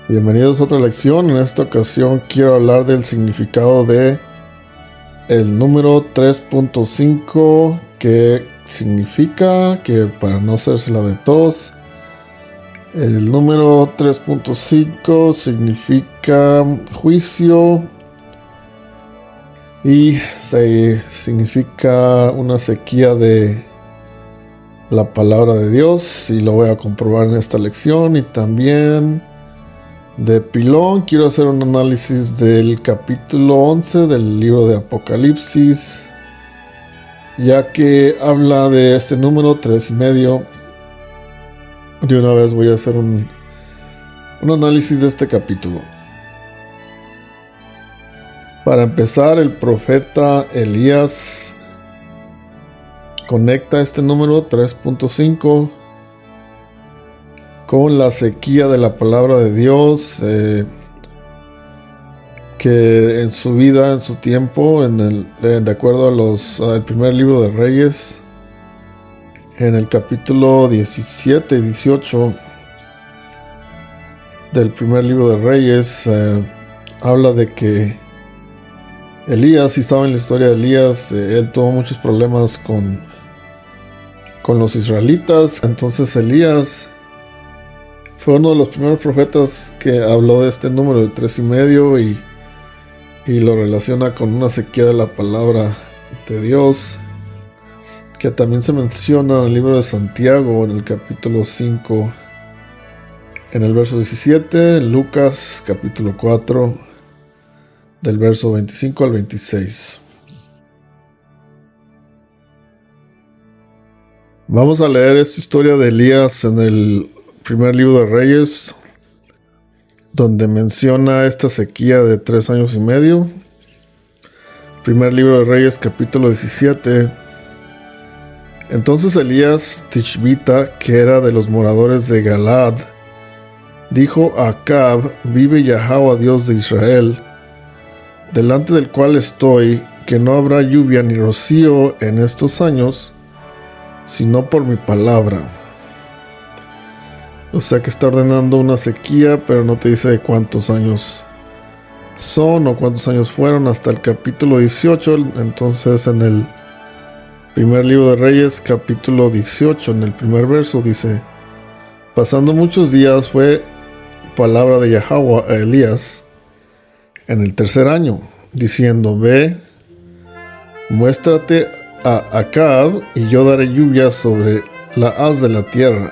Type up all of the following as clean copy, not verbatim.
Bienvenidos a otra lección. En esta ocasión quiero hablar del significado de el número 3.5, que significa que, para no hacérsela de tos, el número 3.5 significa juicio y significa una sequía de la palabra de Dios, y lo voy a comprobar en esta lección. Y también de pilón quiero hacer un análisis del capítulo 11 del libro de Apocalipsis, ya que habla de este número 3.5. De una vez voy a hacer un análisis de este capítulo. Para empezar, el profeta Elías conecta este número 3.5 con la sequía de la palabra de Dios, que en su vida, en su tiempo, de acuerdo al primer libro de Reyes, en el capítulo 17 y 18 del primer libro de Reyes, habla de que Elías, si saben la historia de Elías, él tuvo muchos problemas con los israelitas. Entonces Elías fue uno de los primeros profetas que habló de este número de 3.5 y lo relaciona con una sequía de la palabra de Dios, que también se menciona en el libro de Santiago, en el capítulo 5, en el verso 17, Lucas capítulo 4, del verso 25 al 26. Vamos a leer esta historia de Elías en el primer libro de Reyes, donde menciona esta sequía de 3 años y medio. Primer libro de Reyes, capítulo 17. Entonces Elías Tishbita, que era de los moradores de Galaad, dijo a Acab: vive Yahweh, Dios de Israel, delante del cual estoy, que no habrá lluvia ni rocío en estos años, sino por mi palabra. O sea que está ordenando una sequía, pero no te dice de cuántos años son o cuántos años fueron, hasta el capítulo 18. Entonces, en el primer libro de Reyes, capítulo 18, en el primer verso, dice: pasando muchos días fue palabra de Yahweh a Elías en el tercer año, diciendo: ve, muéstrate a Acab, y yo daré lluvia sobre la haz de la tierra.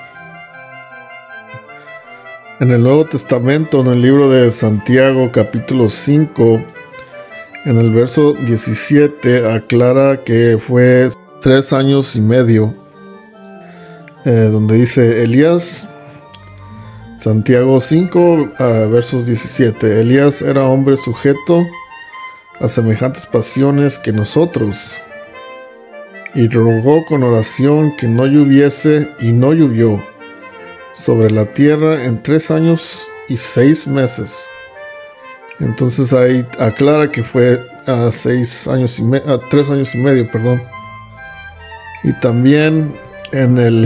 En el Nuevo Testamento, en el libro de Santiago, capítulo 5, en el verso 17, aclara que fue 3 años y medio, donde dice Elías, Santiago 5, versos 17, Elías era hombre sujeto a semejantes pasiones que nosotros, y rogó con oración que no lloviese, y no llovió sobre la tierra en 3 años y 6 meses. Entonces ahí aclara que fue 3 años y medio, perdón. Y también en el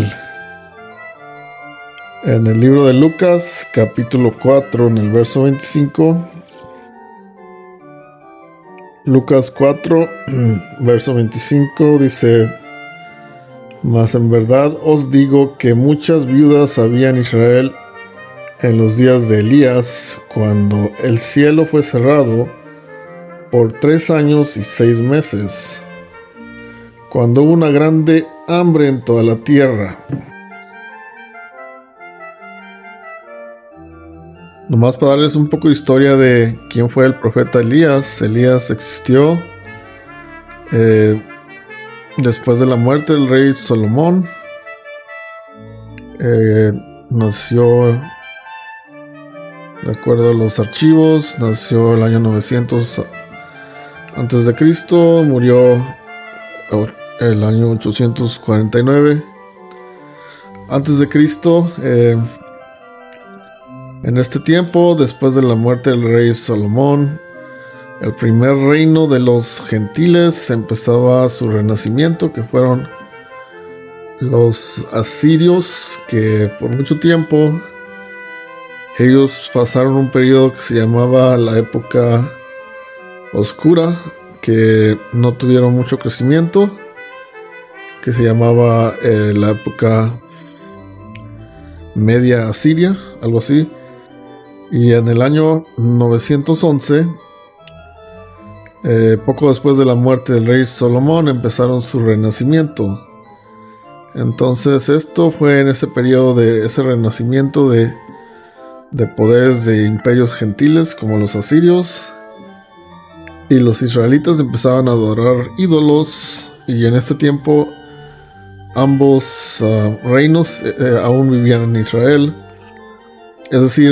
libro de Lucas, capítulo 4, en el verso 25, Lucas 4, verso 25, dice: mas en verdad os digo que muchas viudas había en Israel en los días de Elías, cuando el cielo fue cerrado por 3 años y 6 meses, cuando hubo una grande hambre en toda la tierra. Nomás para darles un poco de historia de quién fue el profeta Elías. Elías existió después de la muerte del rey Salomón. Nació, de acuerdo a los archivos, nació el año 900 antes de Cristo, murió el año 849 antes de Cristo. En este tiempo, después de la muerte del rey Salomón, el primer reino de los gentiles empezaba su renacimiento, que fueron los asirios, que por mucho tiempo Ellos pasaron un periodo que se llamaba la época oscura, que no tuvieron mucho crecimiento, que se llamaba la época media asiria, algo así. Y en el año 911, poco después de la muerte del rey Salomón, empezaron su renacimiento. Entonces esto fue en ese periodo de ese renacimiento de poderes de imperios gentiles como los asirios, y los israelitas empezaban a adorar ídolos, y en este tiempo ambos reinos aún vivían en Israel. Es decir,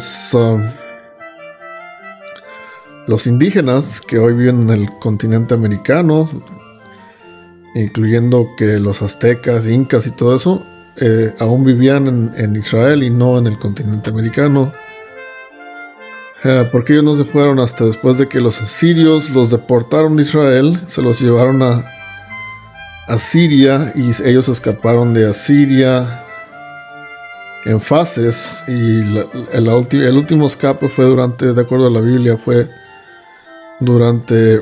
los indígenas que hoy viven en el continente americano, incluyendo que los aztecas, incas y todo eso, aún vivían en Israel y no en el continente americano. Porque ellos no se fueron hasta después de que los asirios los deportaron de Israel, se los llevaron a Asiria, y ellos escaparon de Asiria en fases, y el último escape fue de acuerdo a la Biblia, fue durante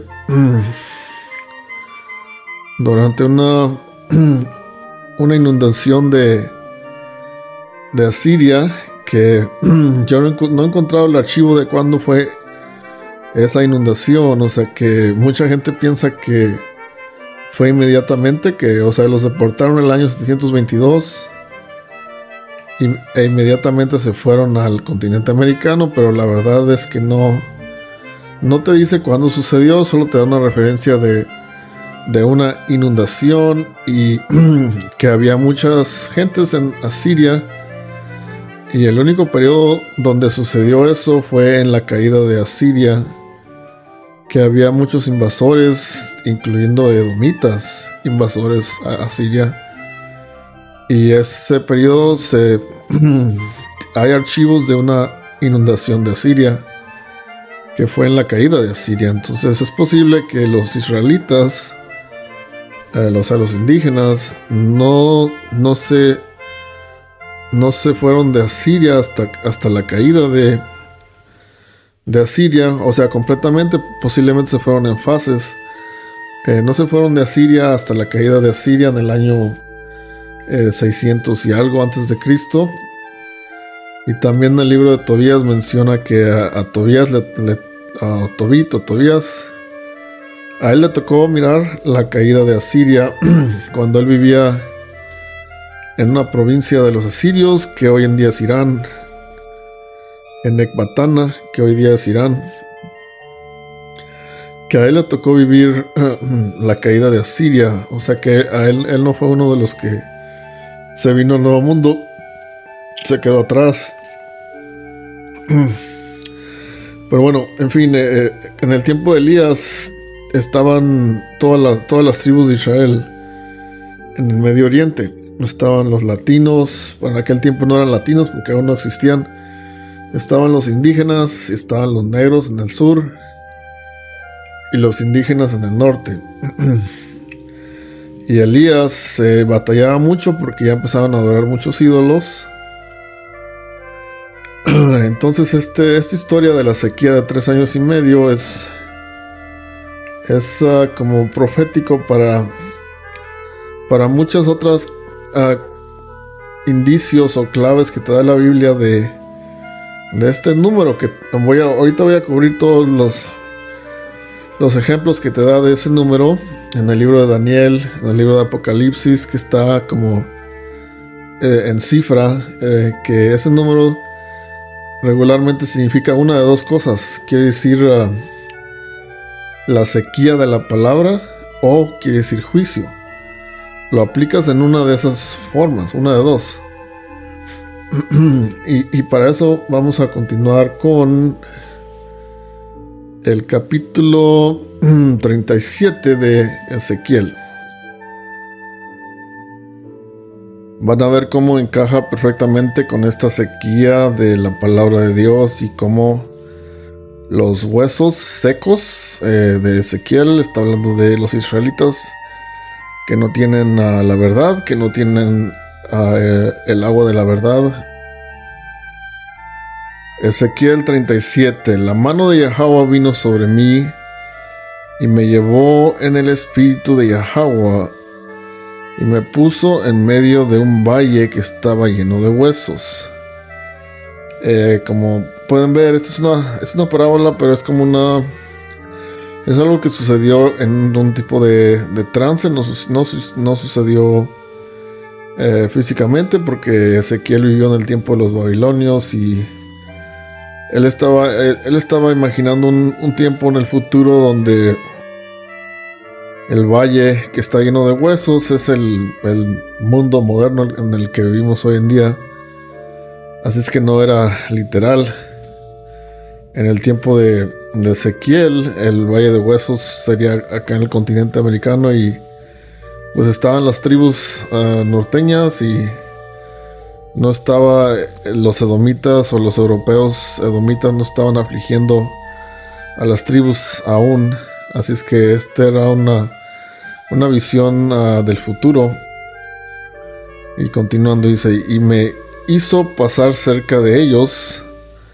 una inundación de Asiria, que yo no he encontrado el archivo de cuándo fue esa inundación. O sea, que mucha gente piensa que fue inmediatamente, los deportaron en el año 722 e inmediatamente se fueron al continente americano, pero la verdad es que no te dice cuándo sucedió, solo te da una referencia de una inundación, y que había muchas gentes en Asiria, y el único periodo donde sucedió eso fue en la caída de Asiria, que había muchos invasores, incluyendo edomitas, invasores a Asiria. Y ese periodo hay archivos de una inundación de Asiria, que fue en la caída de Asiria. Entonces es posible que los israelitas, los indígenas, no se fueron de Asiria hasta la caída de Asiria, o sea, completamente. Posiblemente se fueron en fases. No se fueron de Asiria hasta la caída de Asiria en el año 600 y algo antes de Cristo. Y también el libro de Tobías menciona que a Tobías, Tobías, a él le tocó mirar la caída de Asiria cuando él vivía en una provincia de los asirios, que hoy en día es Irán, en Ecbatana, que hoy día es Irán, que a él le tocó vivir la caída de Asiria. O sea que a él no fue uno de los que se vino al Nuevo Mundo, se quedó atrás. Pero bueno, en fin, en el tiempo de Elías estaban todas las tribus de Israel en el Medio Oriente. Estaban los latinos, en aquel tiempo no eran latinos porque aún no existían. Estaban los indígenas, estaban los negros en el sur y los indígenas en el norte. Y Elías batallaba mucho porque ya empezaban a adorar muchos ídolos. Entonces esta historia de la sequía de 3 años y medio es como profético para muchas otras indicios o claves que te da la Biblia de este número, que ahorita voy a cubrir todos los ejemplos que te da de ese número en el libro de Daniel, en el libro de Apocalipsis, que está como en cifra, que ese número regularmente significa una de dos cosas. Quiere decir la sequía de la palabra, o quiere decir juicio. Lo aplicas en una de esas formas, una de dos. Y para eso vamos a continuar con el capítulo 37 de Ezequiel. Van a ver cómo encaja perfectamente con esta sequía de la palabra de Dios, y cómo los huesos secos de Ezequiel está hablando de los israelitas que no tienen la verdad, que no tienen el agua de la verdad. Ezequiel 37. La mano de Yahweh vino sobre mí y me llevó en el espíritu de Yahweh y me puso en medio de un valle que estaba lleno de huesos. Como pueden ver, esta es una parábola, pero es como es algo que sucedió en un tipo de trance. No sucedió físicamente, porque Ezequiel vivió en el tiempo de los babilonios y él estaba imaginando un tiempo en el futuro donde el valle que está lleno de huesos es el mundo moderno en el que vivimos hoy en día. Así es que no era literal. En el tiempo de Ezequiel, el valle de huesos sería acá en el continente americano, y pues estaban las tribus norteñas, y no estaba los edomitas o los europeos edomitas no estaban afligiendo a las tribus aún. Así es que esta era una visión del futuro. Y continuando dice: y me hizo pasar cerca de ellos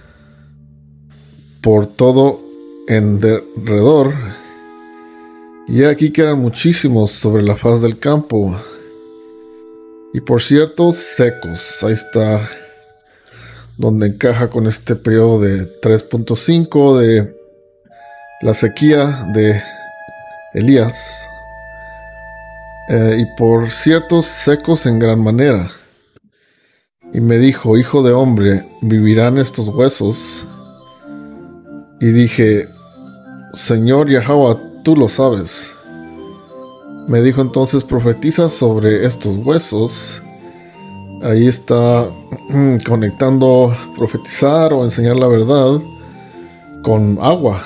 por todo en derredor, y aquí que eran muchísimos sobre la faz del campo, y por cierto secos. Ahí está donde encaja con este periodo de 3.5 de la sequía de Elías. Y por cierto secos en gran manera. Y me dijo: hijo de hombre, ¿vivirán estos huesos? Y dije: Señor Yahweh, tú lo sabes. Me dijo entonces: profetiza sobre estos huesos. Ahí está conectando profetizar o enseñar la verdad con agua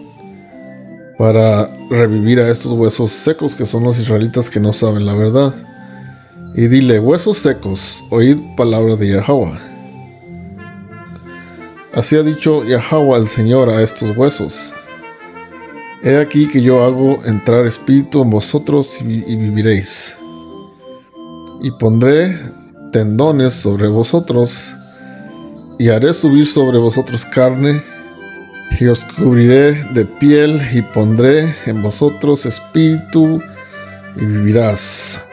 para revivir a estos huesos secos, que son los israelitas que no saben la verdad. Y dile: huesos secos, oíd palabra de Yahweh. Así ha dicho Yahweh el Señor a estos huesos: he aquí que yo hago entrar espíritu en vosotros y viviréis. Y pondré tendones sobre vosotros, y haré subir sobre vosotros carne, y os cubriré de piel, y pondré en vosotros espíritu, y vivirás.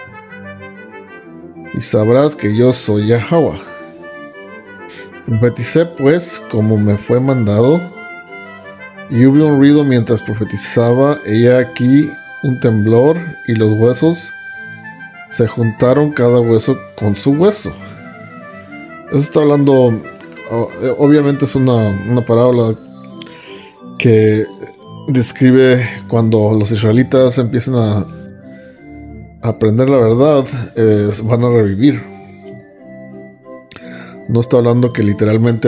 Y sabrás que yo soy Yahweh. Profeticé pues como me fue mandado, y hubo un ruido mientras profetizaba, y he aquí un temblor, y los huesos se juntaron cada hueso con su hueso. Eso está hablando, obviamente es una parábola que describe cuando los israelitas empiezan a aprender la verdad, van a revivir. No está hablando que literalmente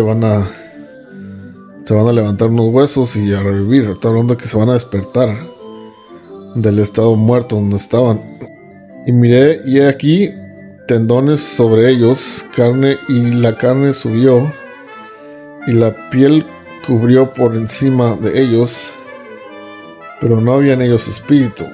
se van a levantar unos huesos y a revivir. Está hablando que se van a despertar del estado muerto donde estaban. Y miré, y he aquí tendones sobre ellos, carne, y la carne subió, y la piel cubrió por encima de ellos, pero no había en ellos espíritu.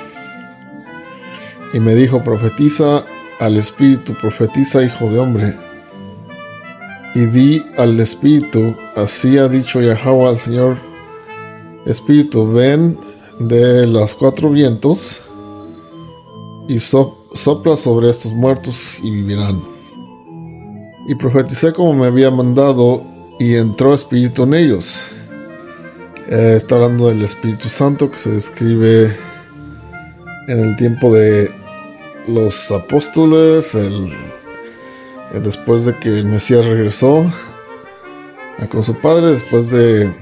Y me dijo: profetiza al espíritu, profetiza, hijo de hombre. Y di al espíritu: así ha dicho Yahweh al Señor, espíritu, ven de los cuatro vientos y sopla sobre estos muertos y vivirán. Y profeticé como me había mandado, y entró espíritu en ellos. Está hablando del Espíritu Santo que se describe en el tiempo de los apóstoles, después de que el Mesías regresó con su padre, después del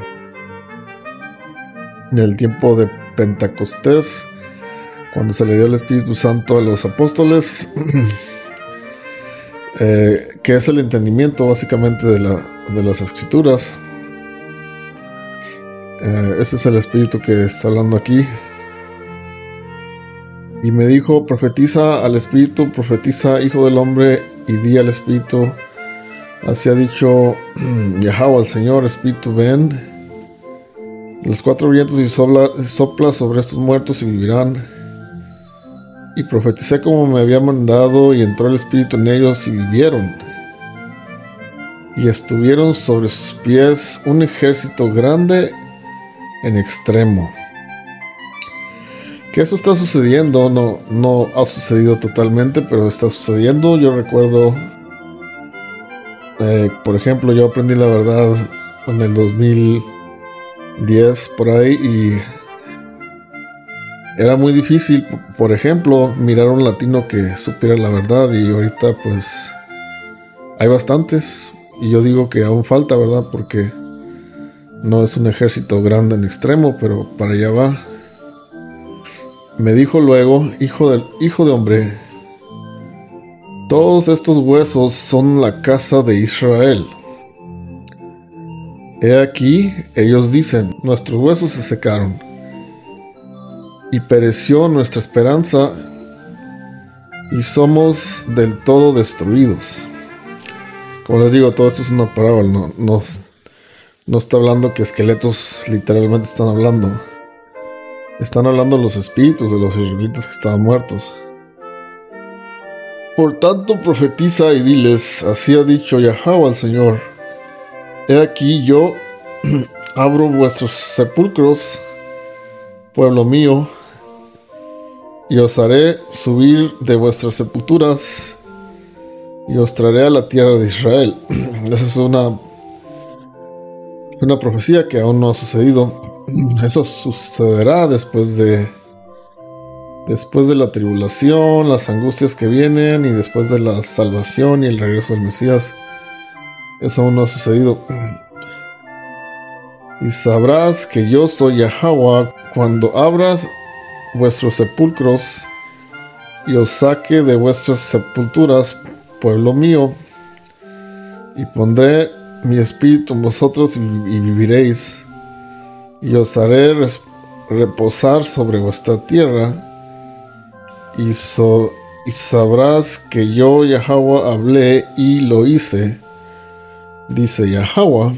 tiempo de Pentecostés, cuando se le dio el Espíritu Santo a los apóstoles, que es el entendimiento básicamente de las escrituras. Ese es el espíritu que está hablando aquí. Y me dijo: profetiza al espíritu, profetiza, hijo del hombre, y di al espíritu: así ha dicho Yahweh al Señor, espíritu, ven los cuatro vientos y sopla sobre estos muertos y vivirán. Y profeticé como me había mandado, y entró el espíritu en ellos y vivieron. y estuvieron sobre sus pies un ejército grande en extremo. Que eso está sucediendo, no ha sucedido totalmente, pero está sucediendo. Yo recuerdo, por ejemplo, yo aprendí la verdad en el 2010 por ahí, y era muy difícil, por ejemplo, mirar a un latino que supiera la verdad, y ahorita pues hay bastantes, y yo digo que aún falta, ¿verdad? Porque no es un ejército grande en extremo, pero para allá va. Me dijo luego, hijo de hombre, todos estos huesos son la casa de Israel. He aquí, ellos dicen, nuestros huesos se secaron, y pereció nuestra esperanza, y somos del todo destruidos. Como les digo, todo esto es una parábola, no está hablando que esqueletos literalmente están hablando. Están hablando los espíritus de los israelitas que estaban muertos. Por tanto, profetiza y diles, así ha dicho Yahweh al Señor, he aquí yo abro vuestros sepulcros, pueblo mío, y os haré subir de vuestras sepulturas, y os traeré a la tierra de Israel. Esa es una profecía que aún no ha sucedido. Eso sucederá después de la tribulación, las angustias que vienen, y después de la salvación y el regreso del Mesías. Eso aún no ha sucedido. Y sabrás que yo soy Yahweh cuando abras vuestros sepulcros y os saque de vuestras sepulturas, pueblo mío, y pondré mi espíritu en vosotros y viviréis, y os haré reposar sobre vuestra tierra, y sabrás que yo Yahweh hablé y lo hice, dice Yahweh.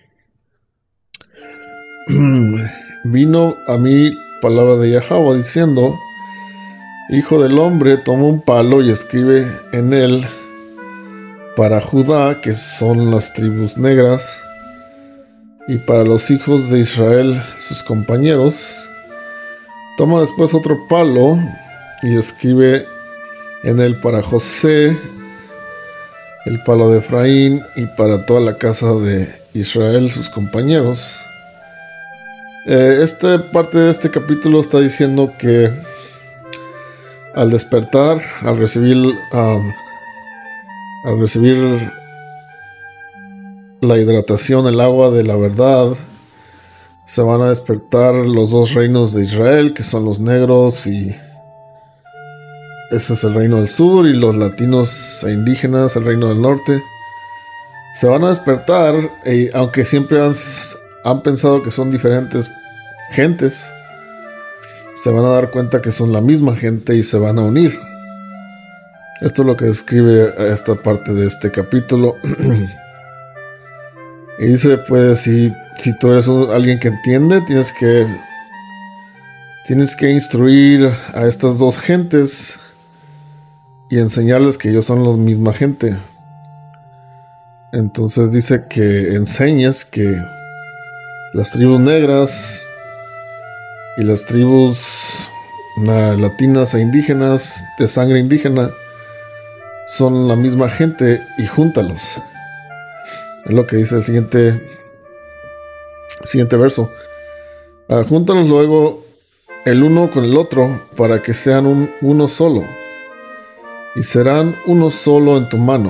Vino a mí palabra de Yahweh diciendo, hijo del hombre, toma un palo y escribe en él para Judá, que son las tribus negras, y para los hijos de Israel, sus compañeros. Toma después otro palo y escribe en él para José, el palo de Efraín, y para toda la casa de Israel, sus compañeros. Esta parte de este capítulo está diciendo que al despertar, al recibir la hidratación, el agua de la verdad, se van a despertar los dos reinos de Israel, que son los negros, y ese es el reino del sur, y los latinos e indígenas, el reino del norte. Se van a despertar, aunque siempre han pensado que son diferentes gentes, se van a dar cuenta que son la misma gente y se van a unir. Esto es lo que describe esta parte de este capítulo. Y dice, pues, si tú eres alguien que entiende, tienes que instruir a estas dos gentes y enseñarles que ellos son la misma gente. Entonces dice que enseñes que las tribus negras y las tribus latinas e indígenas de sangre indígena son la misma gente, y júntalos. Es lo que dice el siguiente verso. Júntalos luego el uno con el otro para que sean uno solo, y serán uno solo en tu mano.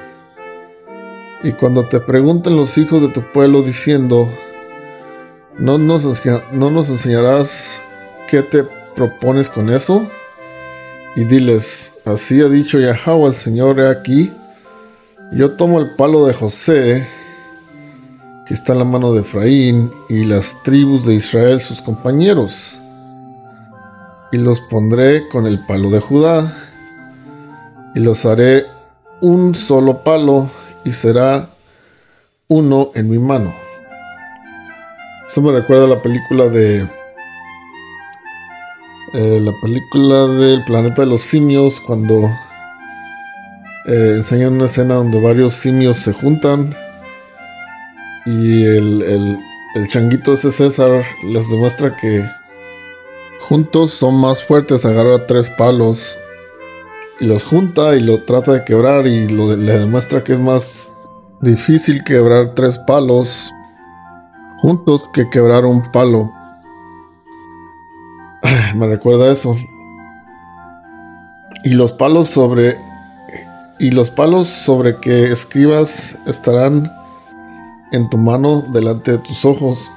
Y cuando te pregunten los hijos de tu pueblo diciendo, ¿no nos enseñarás qué te propones con eso? Y diles, así ha dicho Yahweh el Señor, he aquí, yo tomo el palo de José, que está en la mano de Efraín, y las tribus de Israel, sus compañeros, y los pondré con el palo de Judá, y los haré un solo palo, y será uno en mi mano. Eso me recuerda a la película del planeta de los simios, cuando enseñan una escena donde varios simios se juntan Y el changuito ese César les demuestra que juntos son más fuertes. Agarra 3 palos y los junta y lo trata de quebrar, y le demuestra que es más difícil quebrar 3 palos juntos que quebrar un palo. Me recuerda eso. Y los palos sobre que escribas estarán en tu mano delante de tus ojos.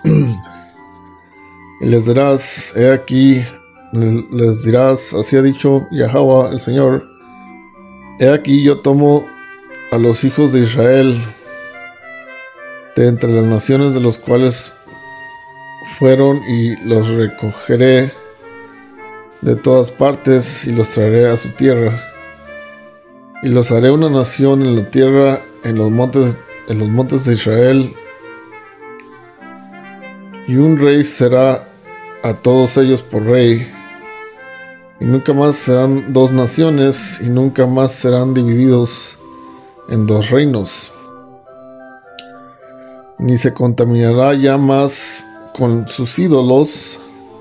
Y les dirás, he aquí, les dirás, así ha dicho Yahweh el Señor, he aquí yo tomo a los hijos de Israel de entre las naciones de los cuales fueron, y los recogeré de todas partes y los traeré a su tierra, y los haré una nación en la tierra, en los montes de Israel, y un rey será a todos ellos por rey, y nunca más serán 2 naciones, y nunca más serán divididos en 2 reinos, ni se contaminará ya más con sus ídolos,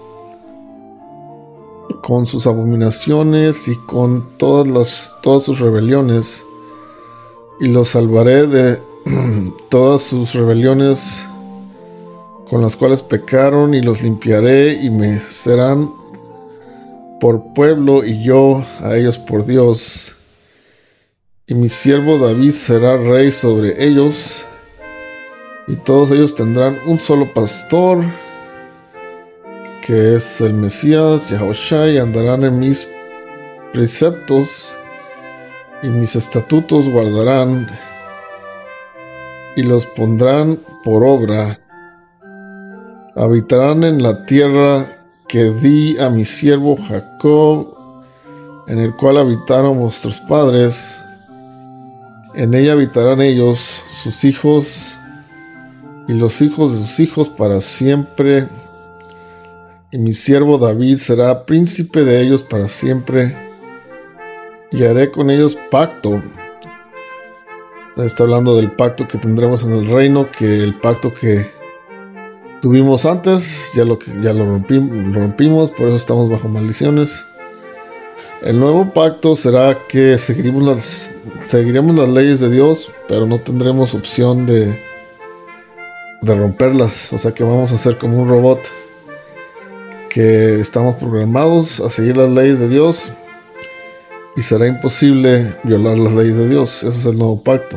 con sus abominaciones y con todas sus rebeliones, y los salvaré de todas sus rebeliones con las cuales pecaron, y los limpiaré, y me serán por pueblo, y yo a ellos por Dios, y mi siervo David será rey sobre ellos, y todos ellos tendrán un solo pastor, que es el Mesías, Yahushua, y andarán en mis preceptos, y mis estatutos guardarán, y los pondrán por obra. Habitarán en la tierra que di a mi siervo Jacob, en el cual habitaron vuestros padres. En ella habitarán ellos, sus hijos, y los hijos de sus hijos para siempre. Y mi siervo David será príncipe de ellos para siempre, y haré con ellos pacto. Está hablando del pacto que tendremos en el reino, que el pacto que tuvimos antes, ya lo rompimos, por eso estamos bajo maldiciones. El nuevo pacto será que seguiremos las leyes de Dios, pero no tendremos opción de romperlas. O sea que vamos a ser como un robot, que estamos programados a seguir las leyes de Dios, y será imposible violar las leyes de Dios. Ese es el nuevo pacto.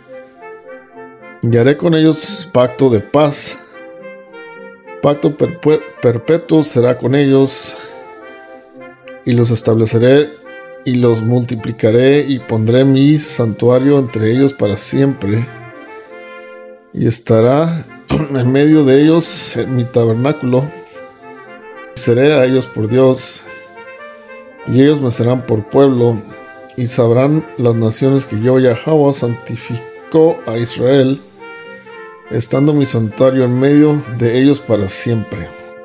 Y haré con ellos pacto de paz. Pacto perpetuo será con ellos, y los estableceré y los multiplicaré, y pondré mi santuario entre ellos para siempre, y estará en medio de ellos en mi tabernáculo. Seré a ellos por Dios, y ellos me serán por pueblo, y sabrán las naciones que yo, Yahweh, santificó a Israel, estando mi santuario en medio de ellos para siempre.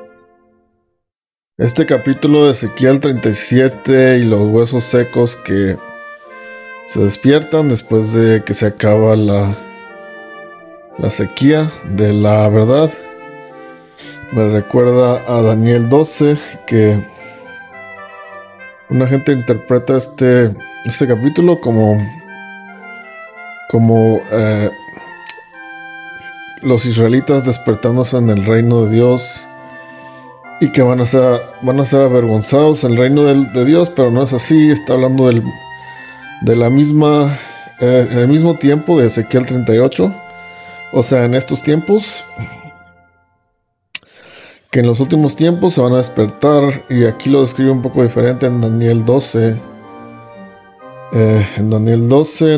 Este capítulo de Ezequiel 37 y los huesos secos que se despiertan después de que se acaba la sequía de la verdad, me recuerda a Daniel 12, que una gente interpreta este capítulo como los israelitas despertándose en el reino de Dios, y que van a ser avergonzados en el reino de Dios, pero no es así. Está hablando en el mismo tiempo de Ezequiel 38, o sea, en estos tiempos, que en los últimos tiempos se van a despertar, y aquí lo describe un poco diferente en Daniel 12. En Daniel 12,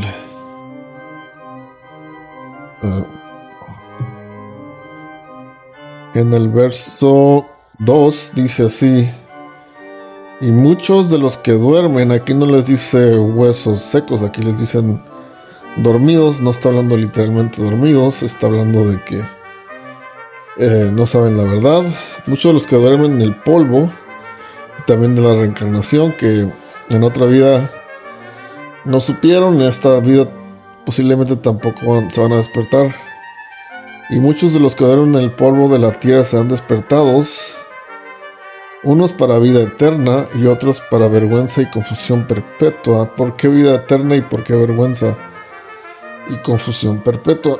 en el verso 2 dice así: y muchos de los que duermen, aquí no les dice huesos secos, aquí les dicen dormidos. No está hablando literalmente dormidos, está hablando de que no saben la verdad. Muchos de los que duermen en el polvo, y también de la reencarnación, que en otra vida no supieron, en esta vida posiblemente tampoco se van a despertar. Y muchos de los que quedaron en el polvo de la tierra serán despertados, unos para vida eterna y otros para vergüenza y confusión perpetua. ¿Por qué vida eterna y por qué vergüenza y confusión perpetua?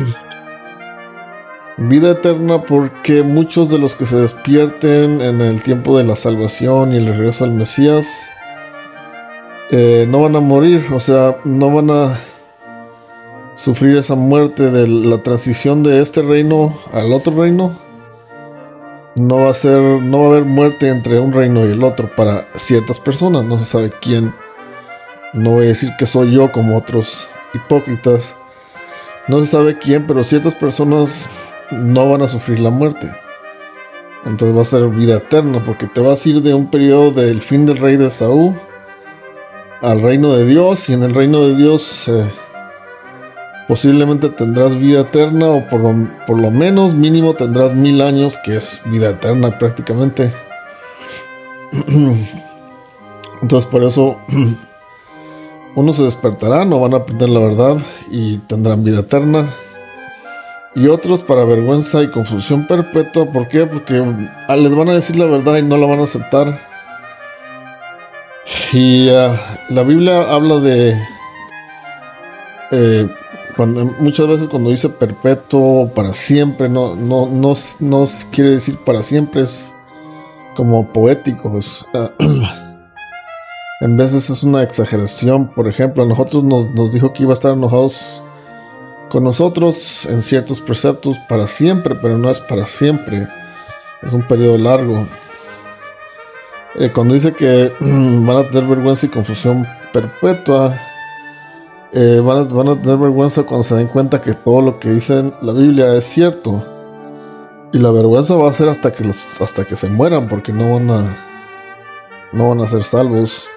Vida eterna porque muchos de los que se despierten en el tiempo de la salvación y el regreso del Mesías no van a morir, o sea, no van a sufrir esa muerte de la transición de este reino al otro reino. No va a haber muerte entre un reino y el otro para ciertas personas. No se sabe quién. No voy a decir que soy yo como otros hipócritas. No se sabe quién, pero ciertas personas no van a sufrir la muerte. Entonces va a ser vida eterna, porque te vas a ir de un periodo del fin del rey de Saúl al reino de Dios, y en el reino de Dios posiblemente tendrás vida eterna, o por lo menos mínimo tendrás 1000 años, que es vida eterna prácticamente. Entonces por eso unos se despertarán o van a aprender la verdad y tendrán vida eterna, y otros para vergüenza y confusión perpetua. ¿Por qué? Porque les van a decir la verdad y no la van a aceptar. Y la Biblia habla de muchas veces cuando dice perpetuo, para siempre, no quiere decir para siempre, es como poético. En veces es una exageración. Por ejemplo, a nosotros nos dijo que iba a estar enojados con nosotros en ciertos preceptos para siempre, pero no es para siempre, es un periodo largo. Cuando dice que van a tener vergüenza y confusión perpetua, van a tener vergüenza cuando se den cuenta que todo lo que dice la Biblia es cierto, y la vergüenza va a ser hasta que se mueran, porque no van a ser salvos.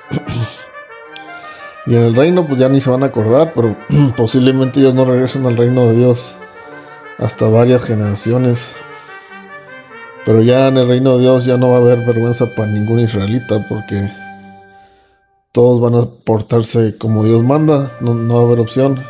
Y en el reino pues ya ni se van a acordar, pero posiblemente ellos no regresen al reino de Dios hasta varias generaciones. Pero ya en el reino de Dios ya no va a haber vergüenza para ningún israelita, porque todos van a portarse como Dios manda, no va a haber opción.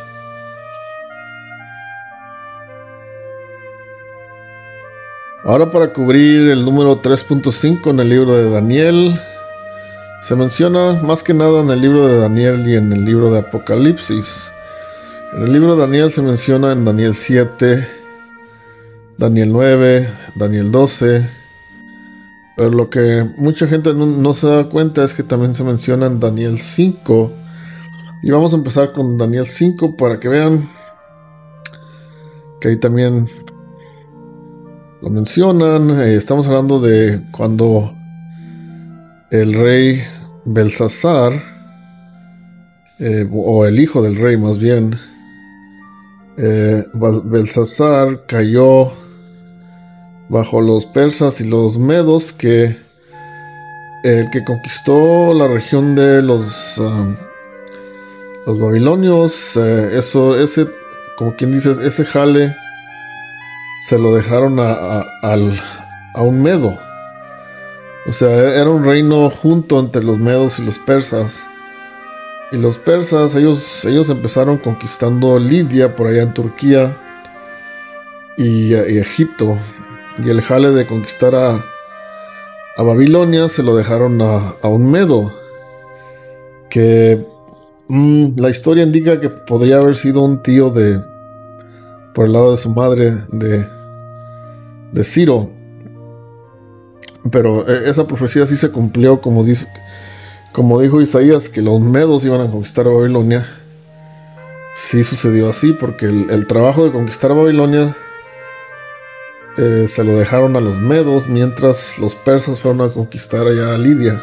Ahora, para cubrir el número 3.5 en el libro de Daniel, se menciona más que nada en el libro de Daniel y en el libro de Apocalipsis. En el libro de Daniel se menciona en Daniel 7, Daniel 9, Daniel 12. Pero lo que mucha gente no se da cuenta es que también se menciona en Daniel 5. Y vamos a empezar con Daniel 5 para que vean que ahí también lo mencionan. Estamos hablando de cuando el rey Belsasar, o el hijo del rey más bien, Belsasar cayó bajo los persas y los medos, que el que conquistó la región de los babilonios, como quien dice, ese jale se lo dejaron a un medo. O sea, era un reino junto entre los medos y los persas. Y los persas, ellos empezaron conquistando Lidia por allá en Turquía y Egipto. Y el jale de conquistar a Babilonia se lo dejaron a un medo, que la historia indica que podría haber sido un tío por el lado de su madre, de Ciro. Pero esa profecía sí se cumplió, como dijo Isaías, que los medos iban a conquistar a Babilonia. Sí sucedió así, porque el trabajo de conquistar a Babilonia se lo dejaron a los medos, mientras los persas fueron a conquistar allá a Lidia.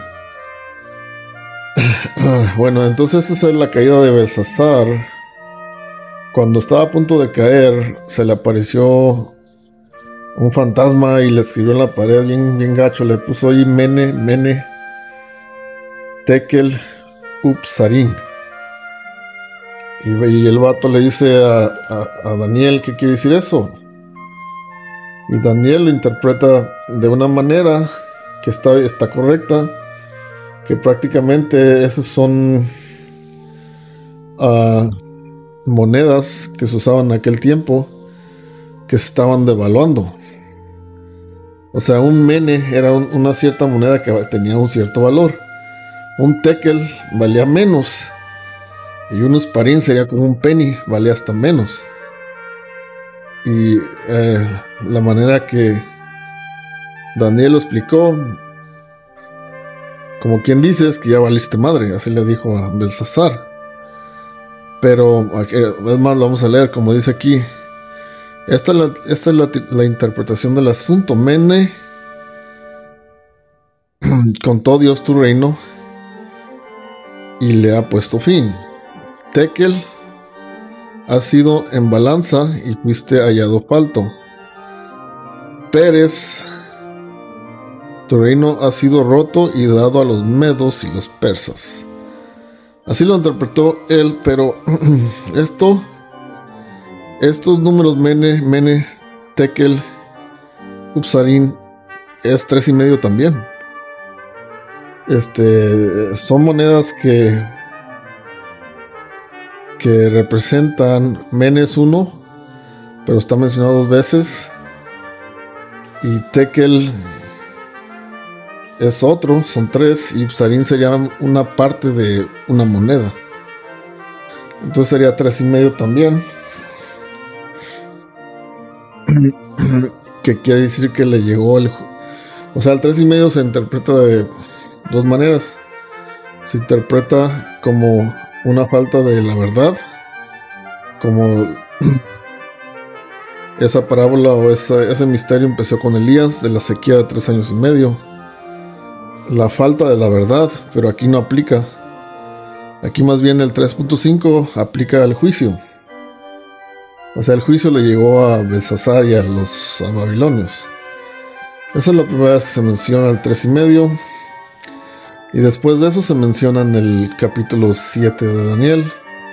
Bueno, entonces esa es la caída de Belsasar. Cuando estaba a punto de caer, se le apareció un fantasma y le escribió en la pared bien gacho. Le puso ahí Mene Tekel Upsarin. Y el vato le dice a Daniel, ¿qué quiere decir eso? Y Daniel lo interpreta de una manera que está correcta, que prácticamente esas son monedas que se usaban en aquel tiempo, que se estaban devaluando. O sea, un mene era una cierta moneda que tenía un cierto valor. Un tekel valía menos. Y un usparín sería como un penny, valía hasta menos. Y la manera que Daniel lo explicó, como quien dice, es que ya valiste madre, así le dijo a Belsasar. Pero, es más, lo vamos a leer, como dice aquí. Esta es la interpretación del asunto. Mene, contó Dios tu reino y le ha puesto fin. Tekel, has sido en balanza y fuiste hallado falto. Pérez, tu reino ha sido roto y dado a los medos y los persas. Así lo interpretó él, pero estos números mene, tekel, upsarín, es 3,5 también. Son monedas que representan. Mene es 1, pero está mencionado 2 veces. Y tekel es otro, son 3. Y psarín sería una parte de una moneda. Entonces sería 3,5 también. Que quiere decir que le llegó el... O sea, el 3,5 se interpreta de 2 maneras. Se interpreta como una falta de la verdad, como esa parábola o ese misterio empezó con Elías de la sequía de 3 años y medio. La falta de la verdad, pero aquí no aplica. Aquí más bien el 3.5 aplica al juicio. O sea, el juicio le llegó a Belsasar y a los babilonios. Esa es la primera vez que se menciona el 3,5. Y después de eso se menciona en el capítulo 7 de Daniel.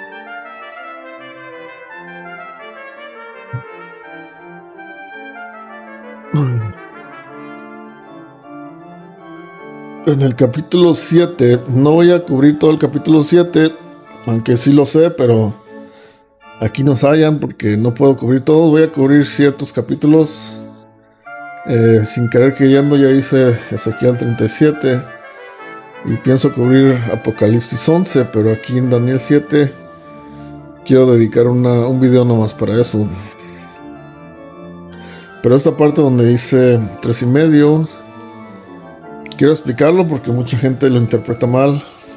En el capítulo 7, no voy a cubrir todo el capítulo 7, aunque sí lo sé, pero aquí nos hallan porque no puedo cubrir todo. Voy a cubrir ciertos capítulos. Sin querer queriendo ya hice Ezequiel 37 y pienso cubrir Apocalipsis 11, pero aquí en Daniel 7 quiero dedicar un video nomás para eso. Pero esta parte donde dice 3,5, quiero explicarlo porque mucha gente lo interpreta mal.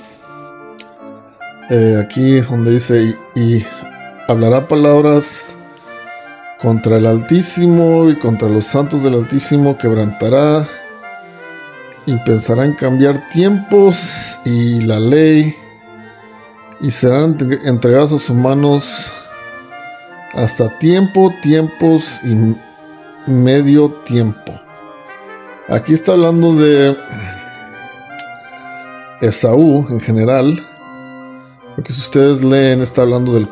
Aquí donde dice y hablará palabras contra el Altísimo y contra los santos del Altísimo, quebrantará y pensará en cambiar tiempos y la ley, y serán entregados a sus manos hasta tiempos y medio tiempo. Aquí está hablando de Esaú en general, porque si ustedes leen, está hablando del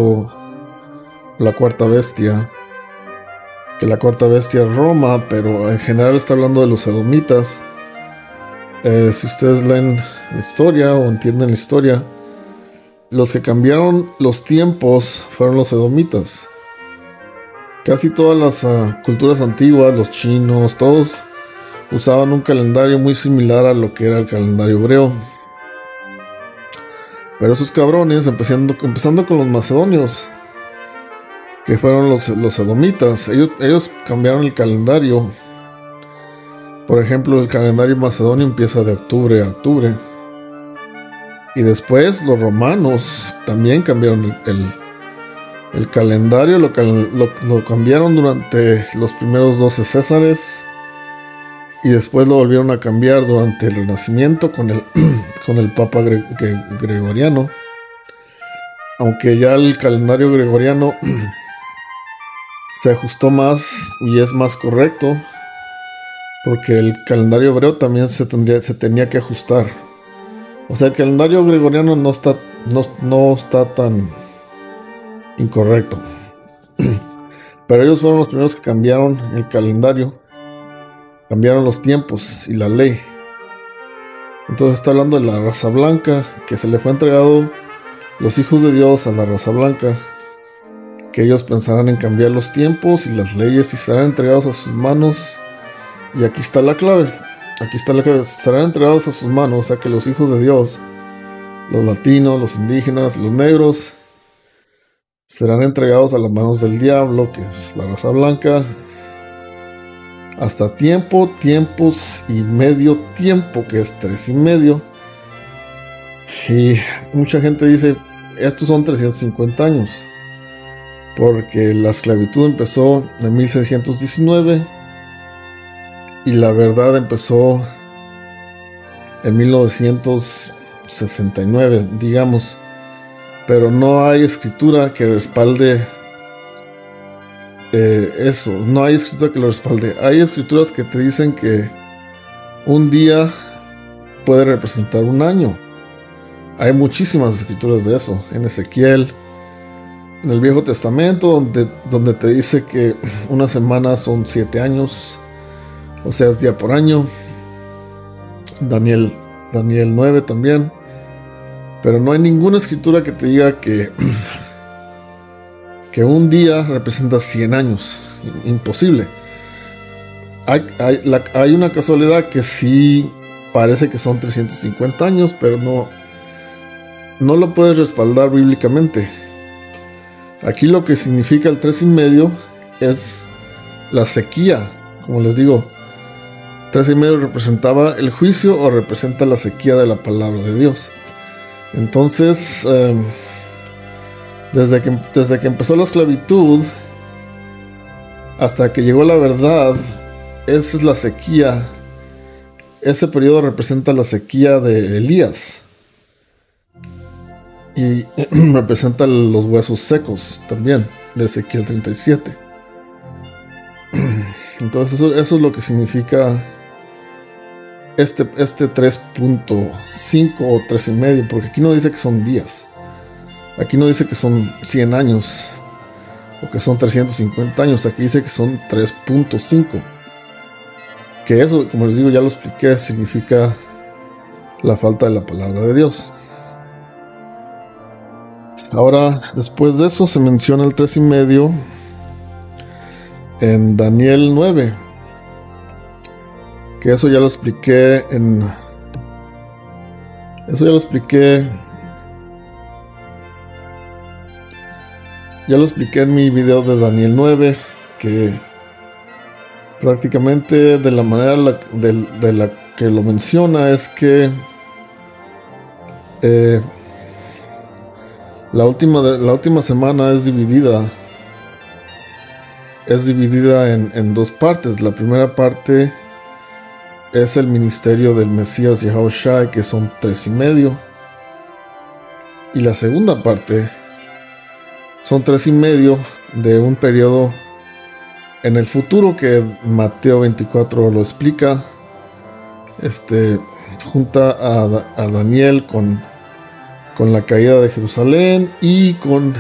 la cuarta bestia, que la cuarta bestia es Roma, pero en general está hablando de los edomitas. Si ustedes leen la historia o entienden la historia, los que cambiaron los tiempos fueron los edomitas. Casi todas las culturas antiguas, los chinos, todos usaban un calendario muy similar a lo que era el calendario hebreo. Pero esos cabrones, empezando con los macedonios, que fueron los edomitas, ellos cambiaron el calendario. Por ejemplo, el calendario macedonio empieza de octubre a octubre. Y después los romanos también cambiaron el calendario, lo cambiaron durante los primeros 12 Césares. Y después lo volvieron a cambiar durante el Renacimiento con el Papa Gregoriano. Aunque ya el calendario gregoriano se ajustó más y es más correcto, porque el calendario hebreo también se tenía que ajustar. O sea, el calendario gregoriano no está tan incorrecto. Pero ellos fueron los primeros que cambiaron el calendario, cambiaron los tiempos y la ley. Entonces está hablando de la raza blanca, que se le fue entregado los hijos de Dios a la raza blanca. que ellos pensarán en cambiar los tiempos y las leyes y serán entregados a sus manos. Y aquí está la clave. Aquí está la clave. Serán entregados a sus manos. O sea que los hijos de Dios, los latinos, los indígenas, los negros, serán entregados a las manos del diablo, que es la raza blanca, hasta tiempo, tiempos y medio tiempo, que es 3.5. Y mucha gente dice, estos son 350 años, porque la esclavitud empezó en 1619 y la verdad empezó en 1969, digamos. Pero no hay escritura que respalde eso. No hay escritura que lo respalde. Hay escrituras que te dicen que un día puede representar un año. Hay muchísimas escrituras de eso. En Ezequiel, en el Viejo Testamento, donde te dice que una semana son 7 años. O sea, es día por año. Daniel 9 también. Pero no hay ninguna escritura que te diga que un día representa 100 años. Imposible. Hay una casualidad que sí parece que son 350 años, pero no lo puedes respaldar bíblicamente. Aquí lo que significa el 3.5 es la sequía. Como les digo, 3.5 representaba el juicio o representa la sequía de la palabra de Dios. Entonces, desde que empezó la esclavitud hasta que llegó la verdad, esa es la sequía. Ese periodo representa la sequía de Elías y representa los huesos secos también de Ezequiel 37. Entonces eso es lo que significa este 3.5 o 3.5, porque aquí no dice que son días. Aquí no dice que son 100 años o que son 350 años. Aquí dice que son 3.5. Que eso, como les digo, ya lo expliqué, significa la falta de la palabra de Dios. Ahora, después de eso, se menciona el 3.5 en Daniel 9. Que eso ya lo expliqué en mi video de Daniel 9, que prácticamente de la manera de la que lo menciona es que la última semana es dividida en dos partes. La primera parte es el ministerio del Mesías Yahushua, que son 3.5, y la segunda parte son 3.5 de un periodo en el futuro que Mateo 24 lo explica. Junta a Daniel con la caída de Jerusalén y con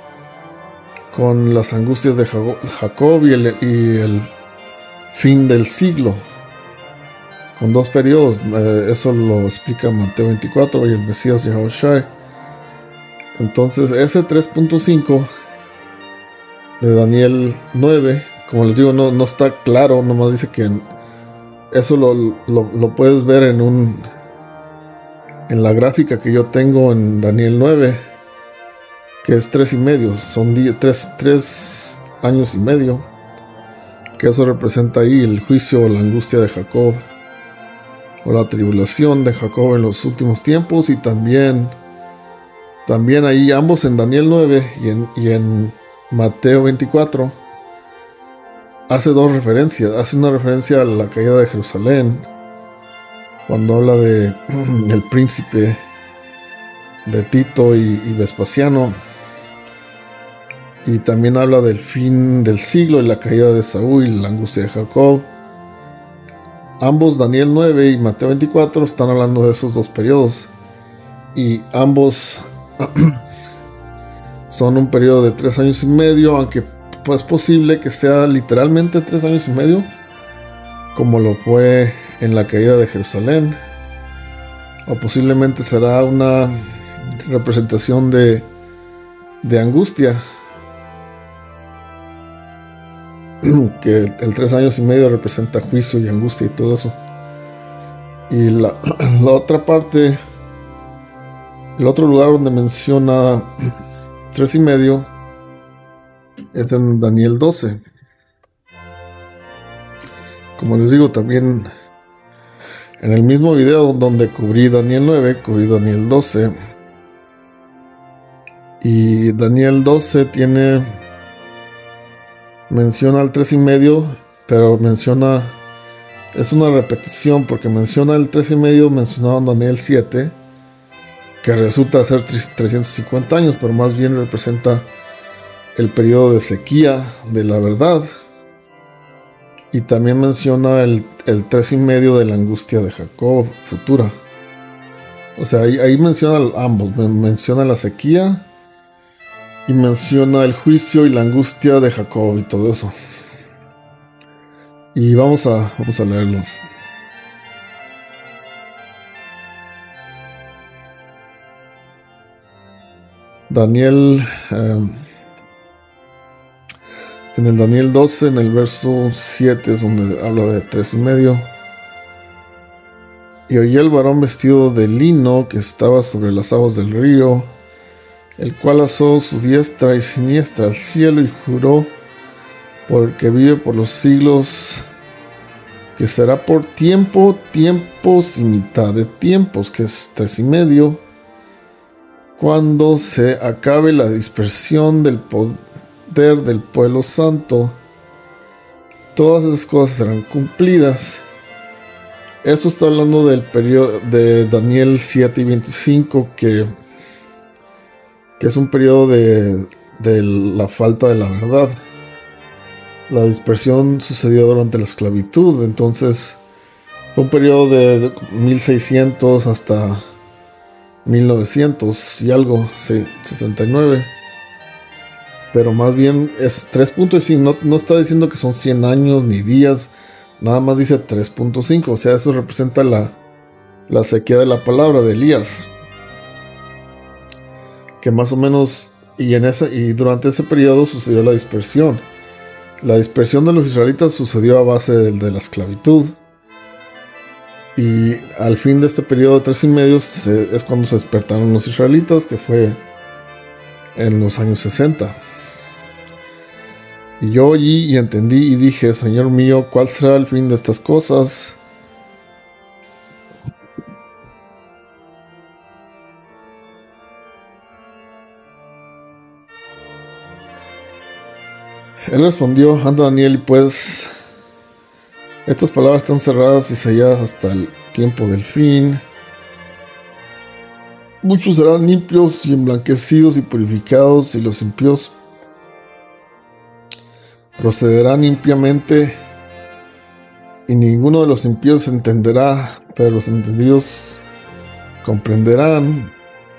las angustias de Jacob y el fin del siglo, con dos periodos. Eso lo explica Mateo 24 y el Mesías Yahushua. Entonces ese 3.5 de Daniel 9, como les digo, no está claro. Nomás dice que eso lo puedes ver en la gráfica que yo tengo en Daniel 9, que es 3.5. Son 3 años y medio, que eso representa ahí el juicio o la angustia de Jacob, o la tribulación de Jacob en los últimos tiempos. Y también ahí, ambos en Daniel 9 y en Mateo 24, hace dos referencias. Hace una referencia a la caída de Jerusalén, cuando habla del príncipe de Tito y Vespasiano, y también habla del fin del siglo y la caída de Saúl y la angustia de Jacob. Ambos, Daniel 9 y Mateo 24, están hablando de esos dos periodos, y ambos son un periodo de 3 años y medio, aunque pues posible que sea literalmente 3 años y medio, como lo fue en la caída de Jerusalén, o posiblemente será una representación de angustia, que el 3 años y medio representa juicio y angustia y todo eso. Y la otra parte, el otro lugar donde menciona 3 y medio es en Daniel 12. Como les digo, también en el mismo video donde cubrí Daniel 9, cubrí Daniel 12. Y Daniel 12 menciona el 3 y medio, pero es una repetición, porque menciona el 3 y medio mencionado en Daniel 7, que resulta ser 350 años, pero más bien representa el periodo de sequía de la verdad. Y también menciona el 3 y medio de la angustia de Jacob futura. O sea, ahí menciona ambos, menciona la sequía y menciona el juicio y la angustia de Jacob y todo eso. Y vamos a leerlos. Daniel, en el Daniel 12, en el verso 7, es donde habla de 3 y medio. Y oí el varón vestido de lino que estaba sobre las aguas del río, el cual alzó su diestra y siniestra al cielo y juró por el que vive por los siglos, que será por tiempos y mitad de tiempos, que es 3 y medio, cuando se acabe la dispersión del poder del pueblo santo. Todas esas cosas serán cumplidas. Esto está hablando del periodo de Daniel 7 y 25, que es un periodo de la falta de la verdad. La dispersión sucedió durante la esclavitud, entonces fue un periodo de 1600 hasta 1900 y algo, 69. Pero más bien es 3.5, no está diciendo que son 100 años ni días, nada más dice 3.5, o sea, eso representa la sequía de la palabra de Elías. Que más o menos, y durante ese periodo sucedió la dispersión. La dispersión de los israelitas sucedió a base de la esclavitud. Y al fin de este periodo de 3 y medio es cuando se despertaron los israelitas, que fue en los años 60. Y yo oí y entendí y dije: Señor mío, ¿cuál será el fin de estas cosas? Él respondió: anda, Daniel, y pues estas palabras están cerradas y selladas hasta el tiempo del fin. Muchos serán limpios y emblanquecidos y purificados, y los impíos procederán impiamente, y ninguno de los impíos entenderá, pero los entendidos comprenderán.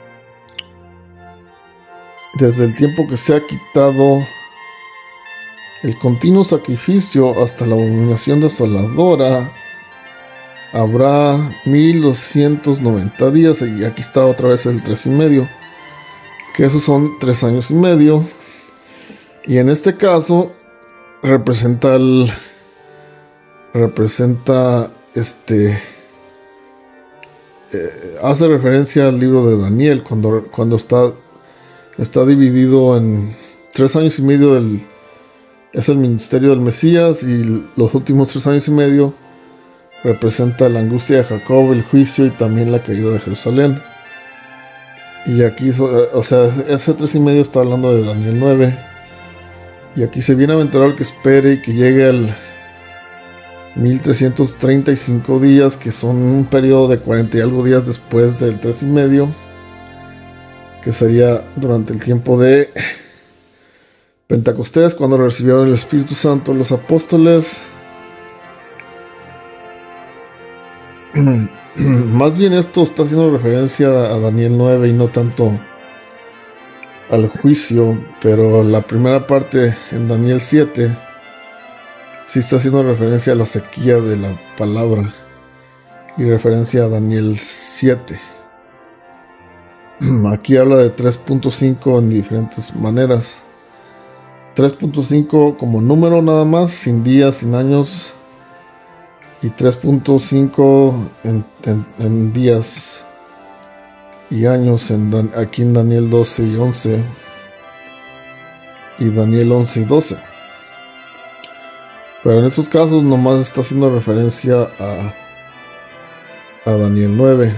Desde el tiempo que se ha quitado el continuo sacrificio hasta la abominación desoladora, habrá 1290 días. Y aquí está otra vez el 3 y medio, que esos son 3 años y medio. Y en este caso hace referencia al libro de Daniel, cuando está dividido en 3 años y medio. Es el ministerio del Mesías, y los últimos 3 años y medio representa la angustia de Jacob, el juicio y también la caída de Jerusalén. Y aquí, o sea, ese 3 y medio está hablando de Daniel 9. Y aquí se viene a aventurar el que espere y que llegue al 1335 días, que son un periodo de 40 y algo días después del 3 y medio, que sería durante el tiempo de Pentecostés, cuando recibieron el Espíritu Santo los apóstoles. Más bien esto está haciendo referencia a Daniel 9 y no tanto al juicio, pero la primera parte en Daniel 7 sí está haciendo referencia a la sequía de la palabra y referencia a Daniel 7. Aquí habla de 3.5 en diferentes maneras. 3.5 como número nada más, sin días, sin años. Y 3.5 en días y años aquí en Daniel 12 y 11. Y Daniel 11 y 12. Pero en estos casos nomás está haciendo referencia a Daniel 9.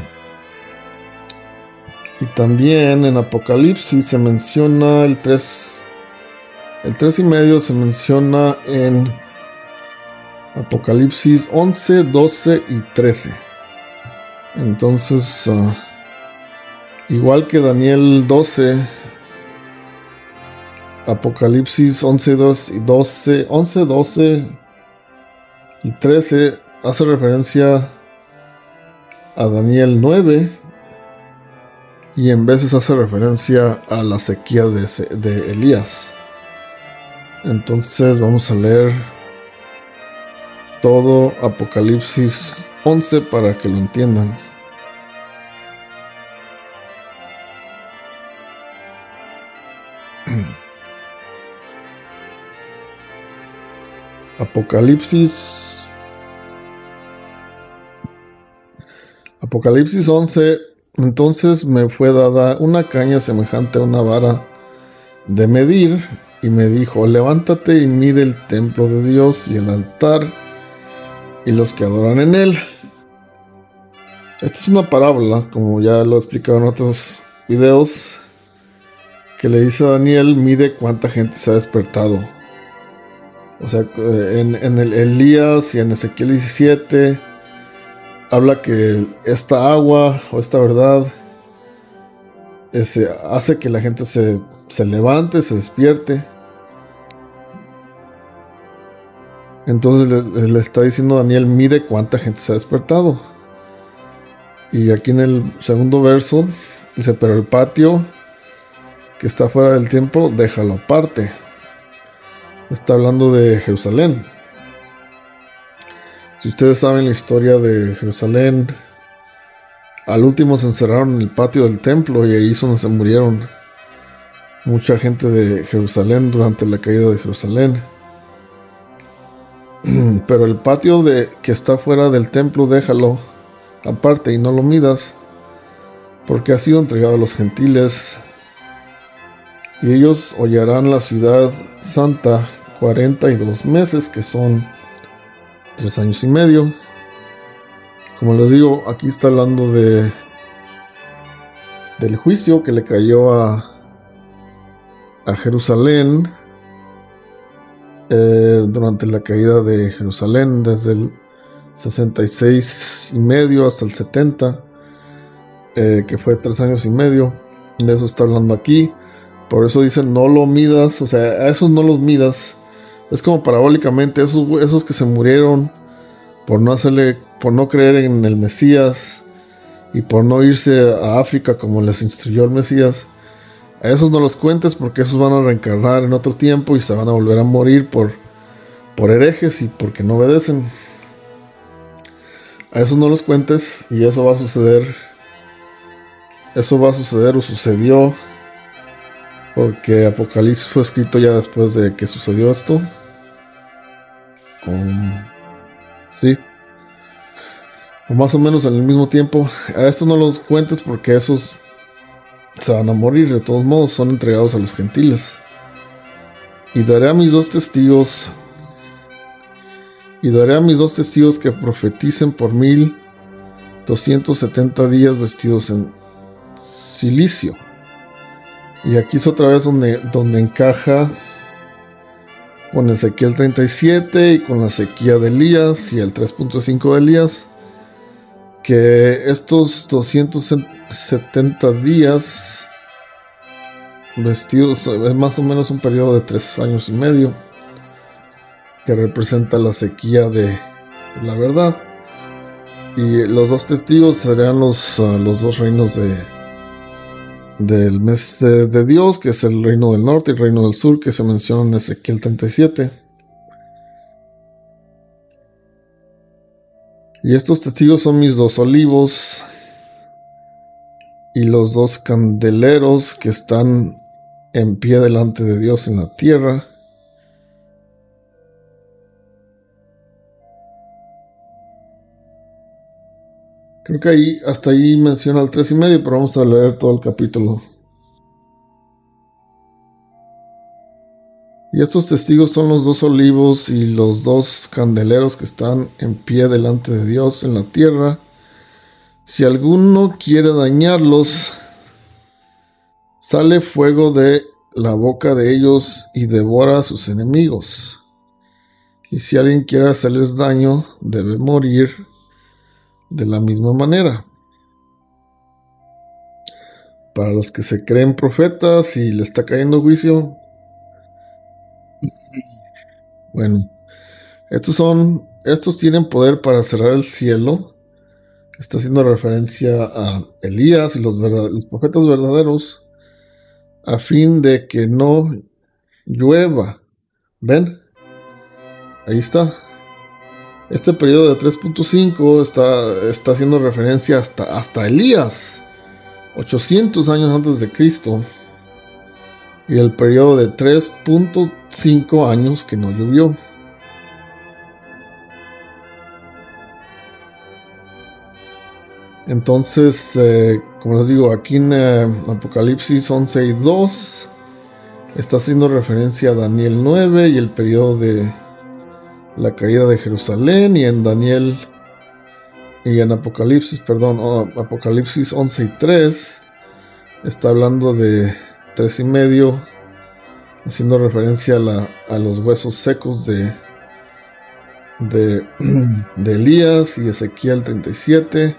Y también en Apocalipsis se menciona el 3. El 3 y medio se menciona en Apocalipsis 11, 12 y 13. Entonces, igual que Daniel 12, Apocalipsis 11, 12 y 13 hace referencia a Daniel 9 y en veces hace referencia a la sequía de Elías. Entonces vamos a leer todo Apocalipsis 11 para que lo entiendan. Apocalipsis 11. Entonces me fue dada una caña semejante a una vara de medir, y me dijo: levántate y mide el templo de Dios y el altar y los que adoran en él. Esta es una parábola, como ya lo he explicado en otros videos, que le dice a Daniel: mide cuánta gente se ha despertado. O sea, en el Elías y en Ezequiel 17 habla que esta agua o esta verdad hace que la gente se levante, se despierte. Entonces le está diciendo a Daniel: mide cuánta gente se ha despertado. Y aquí en el segundo verso dice: pero el patio que está fuera del templo, déjalo aparte. Está hablando de Jerusalén. Si ustedes saben la historia de Jerusalén, al último se encerraron en el patio del templo y ahí es donde se murieron mucha gente de Jerusalén durante la caída de Jerusalén. Pero el patio que está fuera del templo, déjalo aparte y no lo midas, porque ha sido entregado a los gentiles, y ellos hollarán la ciudad santa 42 meses, que son 3 años y medio. Como les digo, aquí está hablando del juicio que le cayó a Jerusalén durante la caída de Jerusalén, desde el 66 y medio hasta el 70, que fue 3 años y medio. De eso está hablando aquí. Por eso dicen: no lo midas. O sea, a esos no los midas. Es como parabólicamente, esos que se murieron por no creer en el Mesías y por no irse a África como les instruyó el Mesías. A esos no los cuentes, porque esos van a reencarnar en otro tiempo y se van a volver a morir por herejes y porque no obedecen. A esos no los cuentes, y eso va a suceder. Eso va a suceder o sucedió, porque Apocalipsis fue escrito ya después de que sucedió esto. Sí, o más o menos en el mismo tiempo. A estos no los cuentes, porque esos se van a morir. De todos modos, son entregados a los gentiles. Y daré a mis dos testigos que profeticen por 1270 días vestidos en silicio. Y aquí es otra vez donde encaja con Ezequiel 37 y con la sequía de Elías y el 3.5 de Elías, que estos 270 días vestidos es más o menos un periodo de 3 años y medio, que representa la sequía de la verdad. Y los dos testigos serían los dos reinos del mes de Dios, que es el reino del norte y el reino del sur, que se menciona en Ezequiel 37. Y estos testigos son mis 2 olivos y los 2 candeleros que están en pie delante de Dios en la tierra. Creo que ahí, hasta ahí menciona el 3:30, pero vamos a leer todo el capítulo. Y estos testigos son los 2 olivos y los 2 candeleros que están en pie delante de Dios en la tierra. Si alguno quiere dañarlos, sale fuego de la boca de ellos y devora a sus enemigos. Y si alguien quiere hacerles daño, debe morir de la misma manera. Para los que se creen profetas y le está cayendo juicio, bueno, estos tienen poder para cerrar el cielo. Está haciendo referencia a Elías y los profetas verdaderos, a fin de que no llueva. ¿Ven? Ahí está. Este periodo de 3.5 está haciendo referencia hasta Elías, 800 años antes de Cristo. Y el periodo de 3.5 años que no llovió. Entonces, como les digo, aquí en Apocalipsis 11:2 está haciendo referencia a Daniel 9 y el periodo de la caída de Jerusalén, y en Apocalipsis 11:3 está hablando de 3:30, haciendo referencia a los huesos secos de Elías, y Ezequiel 37,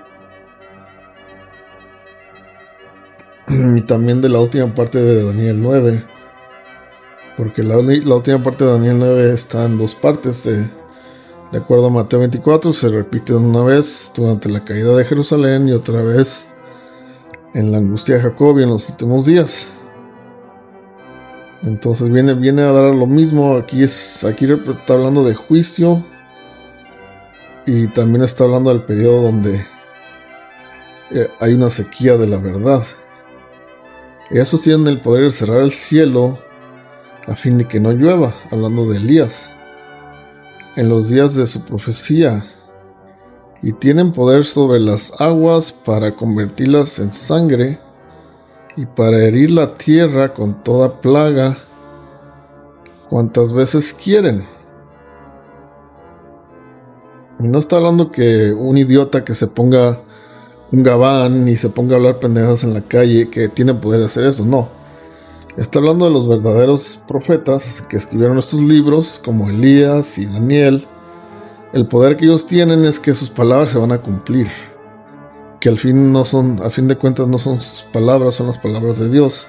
y también de la última parte de Daniel 9, porque la última parte de Daniel 9 está en 2 partes. De acuerdo a Mateo 24, se repite una vez durante la caída de Jerusalén y otra vez en la angustia de Jacob y en los últimos días. Entonces viene a dar lo mismo. Aquí está hablando de juicio, y también está hablando del periodo donde hay una sequía de la verdad. Esos tienen el poder de cerrar el cielo a fin de que no llueva, hablando de Elías, en los días de su profecía, y tienen poder sobre las aguas para convertirlas en sangre y para herir la tierra con toda plaga cuantas veces quieren. Y no está hablando que un idiota que se ponga un gabán y se ponga a hablar pendejadas en la calle que tiene poder de hacer eso, no. Está hablando de los verdaderos profetas que escribieron estos libros, como Elías y Daniel. El poder que ellos tienen es que sus palabras se van a cumplir, que al fin de cuentas no son sus palabras, son las palabras de Dios.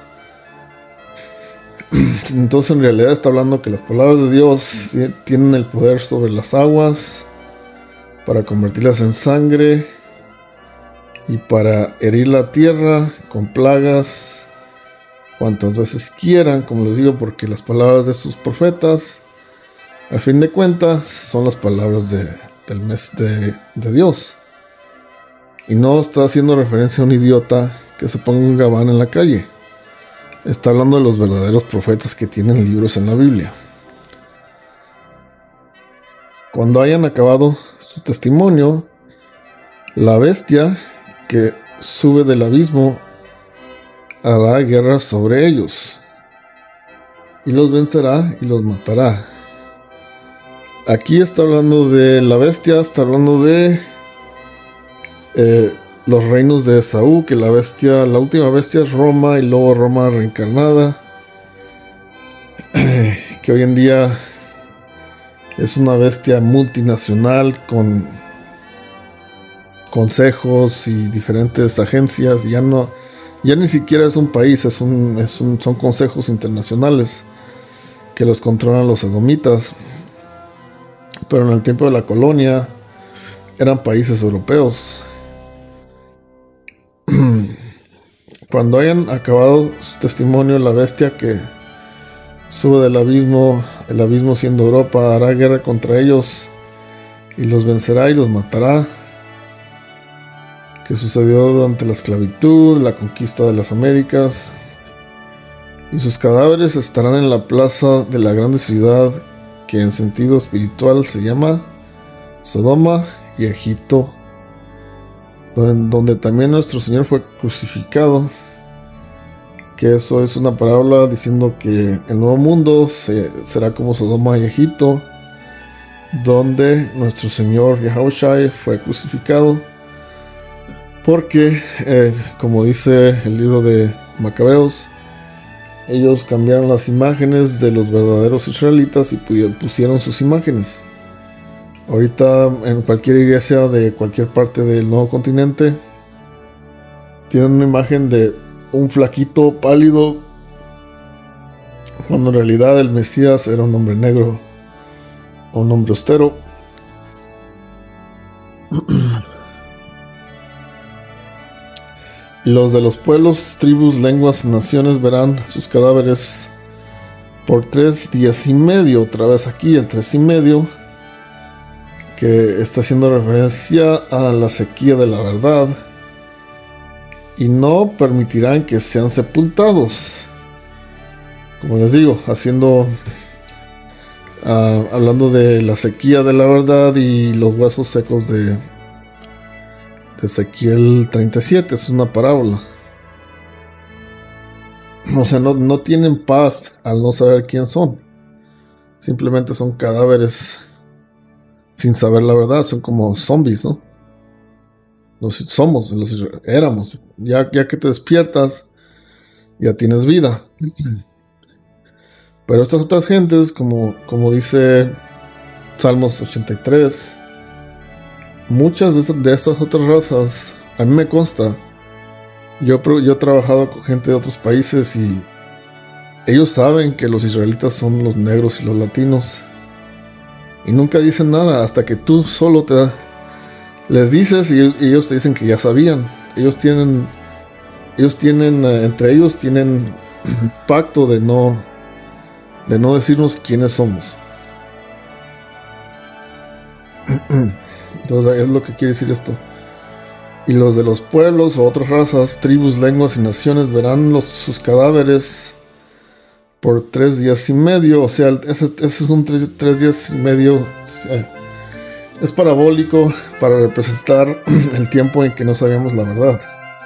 Entonces en realidad está hablando que las palabras de Dios tienen el poder sobre las aguas para convertirlas en sangre y para herir la tierra con plagas cuantas veces quieran, como les digo, porque las palabras de sus profetas, a fin de cuentas, son las palabras de Dios. Y no está haciendo referencia a un idiota que se ponga un gabán en la calle. Está hablando de los verdaderos profetas que tienen libros en la Biblia. Cuando hayan acabado su testimonio, la bestia que sube del abismo hará guerra sobre ellos, y los vencerá y los matará. Aquí está hablando de la bestia, está hablando de los reinos de Esaú, que la última bestia es Roma, y luego Roma reencarnada, que hoy en día es una bestia multinacional con consejos y diferentes agencias. Ya ni siquiera es un país, son consejos internacionales que los controlan los edomitas. Pero en el tiempo de la colonia eran países europeos. Cuando hayan acabado su testimonio, la bestia que sube del abismo, el abismo siendo Europa, hará guerra contra ellos y los vencerá y los matará. Que sucedió durante la esclavitud, la conquista de las Américas, y sus cadáveres estarán en la plaza de la grande ciudad, que en sentido espiritual se llama Sodoma y Egipto, donde también nuestro Señor fue crucificado, que eso es una parábola diciendo que el nuevo mundo será como Sodoma y Egipto, donde nuestro Señor Yahushua fue crucificado, porque como dice el libro de Macabeos, ellos cambiaron las imágenes de los verdaderos israelitas y pusieron sus imágenes. Ahorita en cualquier iglesia de cualquier parte del nuevo continente tienen una imagen de un flaquito pálido, cuando en realidad el Mesías era un hombre negro, un hombre austero. Y los de los pueblos, tribus, lenguas, naciones verán sus cadáveres por 3 días y medio. Otra vez aquí el 3 y medio, que está haciendo referencia a la sequía de la verdad. Y no permitirán que sean sepultados. Como les digo, hablando de la sequía de la verdad y los huesos secos de Ezequiel 37, es una parábola. O sea, no tienen paz al no saber quién son. Simplemente son cadáveres sin saber la verdad. Son como zombies, ¿no? Éramos. Ya que te despiertas, ya tienes vida. Pero estas otras gentes, como dice Salmos 83, muchas de esas otras razas, a mí me consta, yo he trabajado con gente de otros países y ellos saben que los israelitas son los negros y los latinos, y nunca dicen nada hasta que tú solo les dices y ellos te dicen que ya sabían. Ellos tienen entre ellos tienen pacto de no decirnos quiénes somos. Entonces es lo que quiere decir esto. Y los de los pueblos o otras razas, tribus, lenguas y naciones verán sus cadáveres por 3 días y medio. O sea, ese es un 3 días y medio. Es parabólico para representar el tiempo en que no sabíamos la verdad.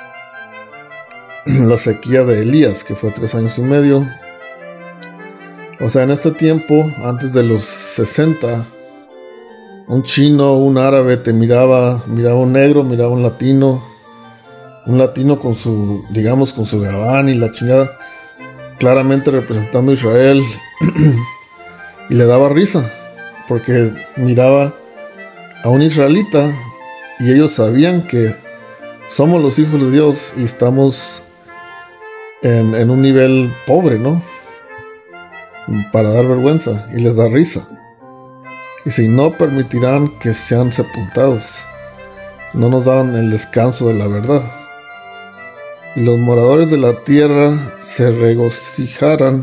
La sequía de Elías, que fue 3 años y medio. O sea, en este tiempo, antes de los 60, un chino, un árabe te miraba un negro, miraba un latino con su gabán y la chingada, claramente representando a Israel, y le daba risa, porque miraba a un israelita y ellos sabían que somos los hijos de Dios y estamos en un nivel pobre, ¿no? Para dar vergüenza, y les da risa. Y si no permitirán que sean sepultados, no nos daban el descanso de la verdad. Y los moradores de la tierra se regocijarán,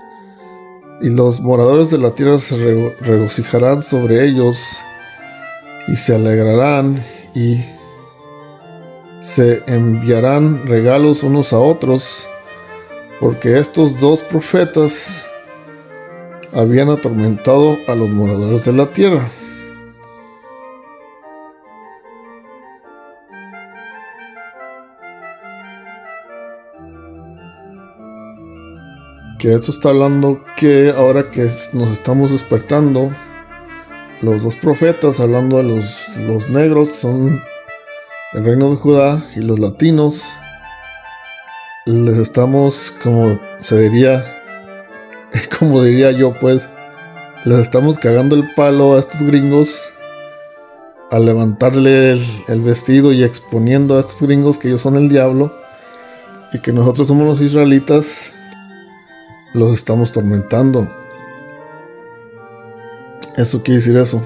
sobre ellos, y se alegrarán, y se enviarán regalos unos a otros, porque estos 2 profetas habían atormentado a los moradores de la tierra. Que eso está hablando que ahora que nos estamos despertando, los 2 profetas, hablando de los negros, que son el reino de Judá, y los latinos, les estamos, como diría yo, pues, les estamos cagando el palo a estos gringos al levantarle el vestido y exponiendo a estos gringos que ellos son el diablo y que nosotros somos los israelitas. Los estamos tormentando. Eso quiere decir eso.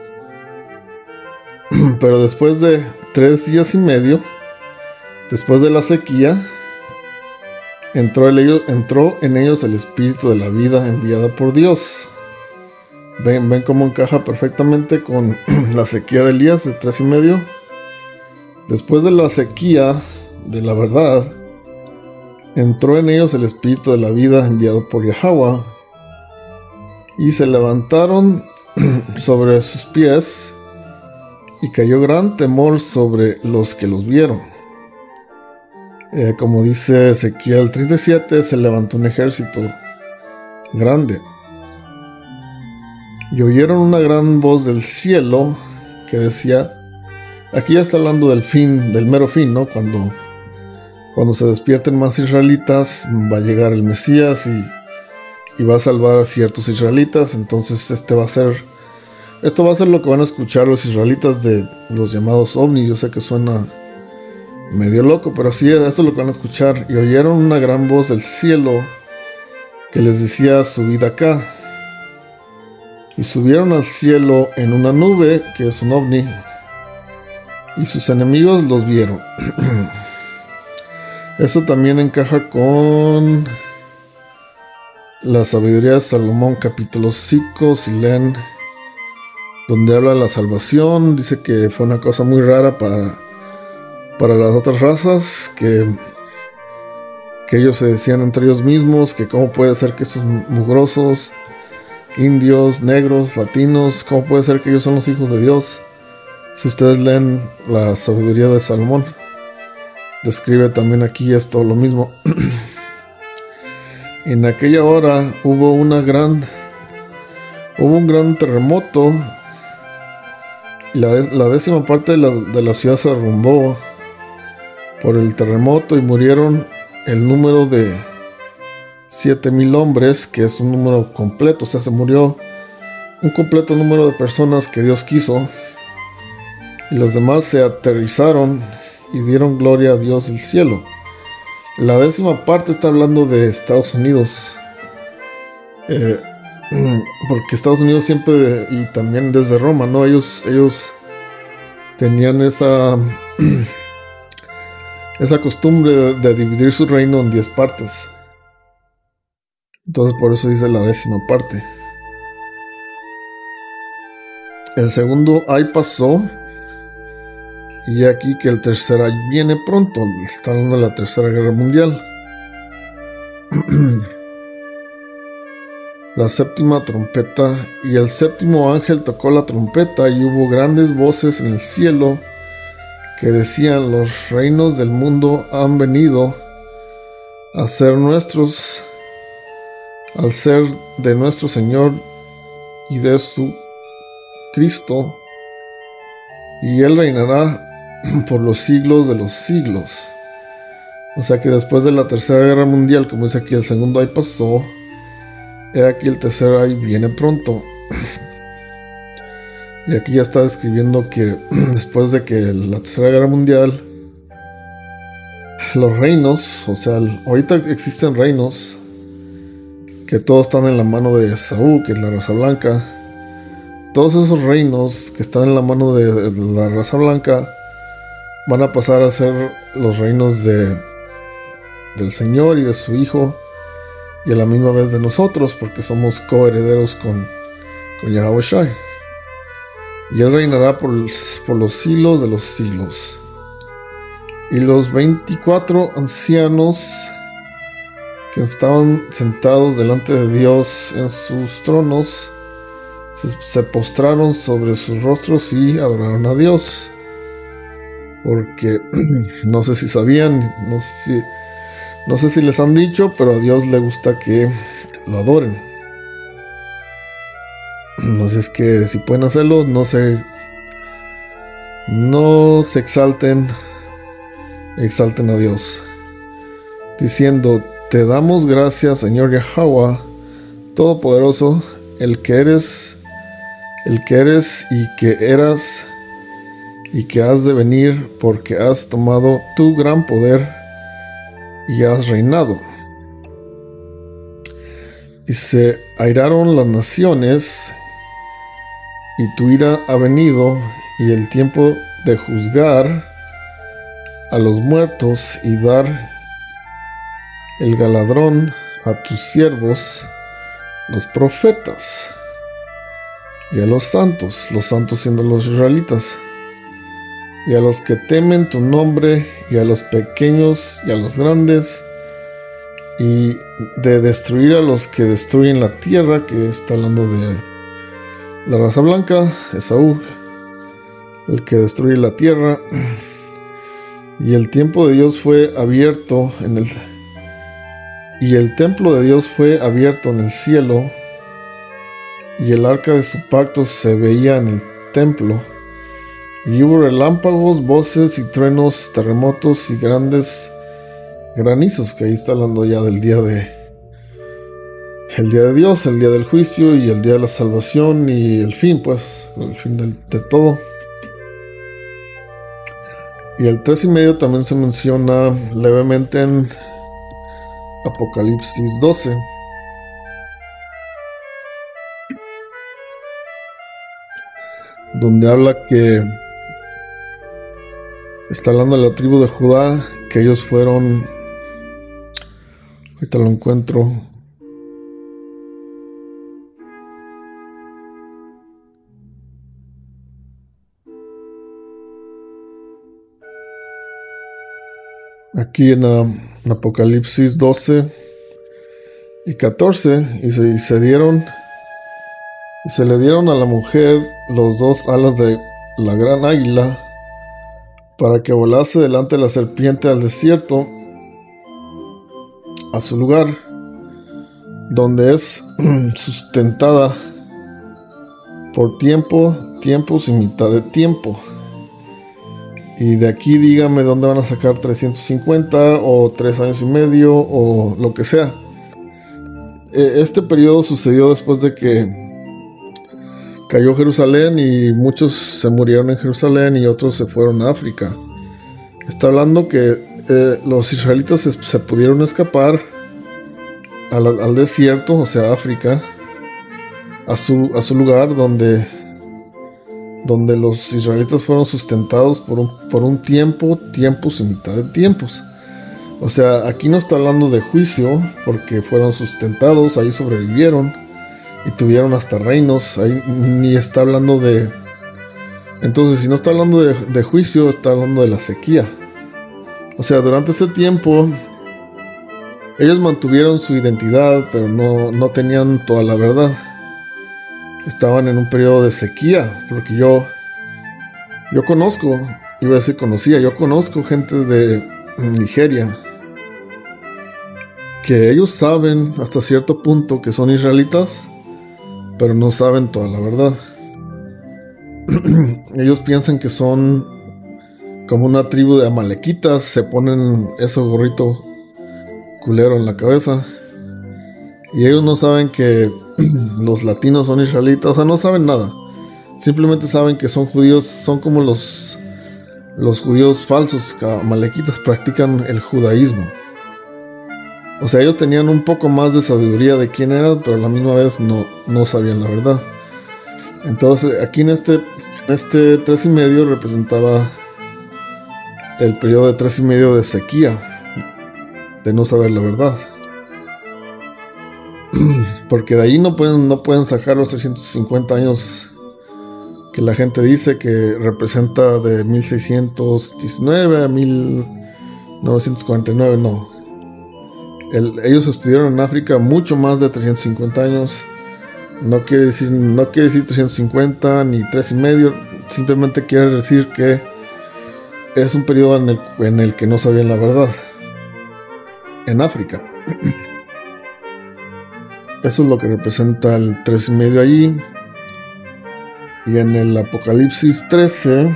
Pero después de 3 días y medio, después de la sequía, entró en ellos el espíritu de la vida enviada por Dios. Ven cómo encaja perfectamente con la sequía de Elías de 3 y medio. Después de la sequía de la verdad, entró en ellos el espíritu de la vida enviado por Yahweh, y se levantaron sobre sus pies y cayó gran temor sobre los que los vieron. Como dice Ezequiel 37, se levantó un ejército grande. Y oyeron una gran voz del cielo que decía, aquí ya está hablando del fin, del mero fin, ¿no? Cuando se despierten más israelitas, va a llegar el Mesías y va a salvar a ciertos israelitas. Entonces esto va a ser lo que van a escuchar los israelitas de los llamados ovnis. Yo sé que suena medio loco, pero sí, esto es lo que van a escuchar. Y oyeron una gran voz del cielo que les decía, subid acá. Y subieron al cielo en una nube, que es un ovni, y sus enemigos los vieron. Eso también encaja con la sabiduría de Salomón, capítulo 5, si leen, donde habla de la salvación. Dice que fue una cosa muy rara para las otras razas, que ellos se decían entre ellos mismos, que cómo puede ser que estos mugrosos, indios, negros, latinos, cómo puede ser que ellos son los hijos de Dios. Si ustedes leen la sabiduría de Salomón, describe también aquí esto lo mismo. En aquella hora hubo un gran terremoto. La 10ª parte de la ciudad se derrumbó por el terremoto y murieron el número de 7,000 hombres, que es un número completo. O sea, se murió un completo número de personas que Dios quiso, y los demás se aterrizaron y dieron gloria a Dios del cielo. La 10ª parte está hablando de Estados Unidos, porque Estados Unidos siempre, y también desde Roma, ¿no? Ellos tenían esa costumbre de dividir su reino en 10 partes. Entonces por eso dice la 10ª parte. El segundo ay pasó, y aquí que el tercer ay viene pronto. Está hablando de la Tercera Guerra Mundial. La 7ª trompeta, y el 7º ángel tocó la trompeta, y hubo grandes voces en el cielo que decían, los reinos del mundo han venido a ser nuestros, al ser de nuestro Señor y de su Cristo, y Él reinará por los siglos de los siglos. O sea que después de la Tercera Guerra Mundial, como dice aquí, el segundo ay pasó, he aquí el tercer ay viene pronto. Y aquí ya está describiendo que después de que la Tercera Guerra Mundial, los reinos, o sea, ahorita existen reinos que todos están en la mano de Esaú, que es la raza blanca. Todos esos reinos que están en la mano de la raza blanca van a pasar a ser los reinos del Señor y de su Hijo, y a la misma vez de nosotros, porque somos coherederos con Yahawashi. Y Él reinará por los siglos de los siglos. Y los 24 ancianos que estaban sentados delante de Dios en sus tronos se postraron sobre sus rostros y adoraron a Dios. Porque no sé si sabían, no sé si les han dicho, pero a Dios le gusta que lo adoren. Así es que si pueden hacerlo, no se exalten a Dios, diciendo, te damos gracias, Señor Yahweh Todopoderoso, el que eres y que eras y que has de venir, porque has tomado tu gran poder y has reinado. Y se airaron las naciones, y tu ira ha venido, y el tiempo de juzgar a los muertos y dar el galardón a tus siervos, los profetas, y a los santos siendo los israelitas, y a los que temen tu nombre, y a los pequeños y a los grandes, y de destruir a los que destruyen la tierra, que está hablando de la raza blanca, Esaú, el que destruye la tierra. Y el tiempo de Dios fue abierto y el templo de Dios fue abierto en el cielo, y el arca de su pacto se veía en el templo. Y hubo relámpagos, voces y truenos, terremotos y grandes granizos, que ahí está hablando ya del día de Dios, el día del juicio y el día de la salvación y el fin, pues, el fin de todo. Y el 3:5 también se menciona levemente en Apocalipsis 12. Donde habla que está hablando de la tribu de Judá, que ellos fueron, ahorita lo encuentro, aquí en Apocalipsis 12 y 14, y se le dieron a la mujer los dos alas de la gran águila, para que volase delante de la serpiente al desierto, a su lugar, donde es sustentada por tiempos y mitad de tiempo. Y de aquí dígame dónde van a sacar 350 o 3 años y medio o lo que sea. Este periodo sucedió después de que cayó Jerusalén y muchos se murieron en Jerusalén y otros se fueron a África. Está hablando que los israelitas se pudieron escapar al desierto, o sea, África, a su lugar donde los israelitas fueron sustentados por un tiempo, tiempos y mitad de tiempos. O sea, aquí no está hablando de juicio, porque fueron sustentados, ahí sobrevivieron y tuvieron hasta reinos. Ahí ni está hablando de... Entonces, si no está hablando de juicio, está hablando de la sequía. O sea, durante ese tiempo ellos mantuvieron su identidad, pero no tenían toda la verdad. Estaban en un periodo de sequía, porque yo conozco, iba a decir conocía, yo conozco gente de Nigeria que ellos saben hasta cierto punto que son israelitas, pero no saben toda la verdad. Ellos piensan que son como una tribu de amalequitas, se ponen ese gorrito culero en la cabeza, y ellos no saben que los latinos son israelitas. O sea, no saben nada, simplemente saben que son judíos, son como los judíos falsos, amalequitas, practican el judaísmo. O sea, ellos tenían un poco más de sabiduría de quién eran, pero a la misma vez no sabían la verdad. Entonces, aquí en este 3:5 representaba el periodo de 3:5 de sequía, de no saber la verdad. Porque de ahí no pueden sacar los 350 años que la gente dice que representa de 1619 a 1949. No. Ellos estuvieron en África mucho más de 350 años. No quiere decir 350 ni 3:5. Simplemente quiere decir que es un periodo en el que no sabían la verdad en África. Eso es lo que representa el 3:5 allí. Y en el Apocalipsis 13,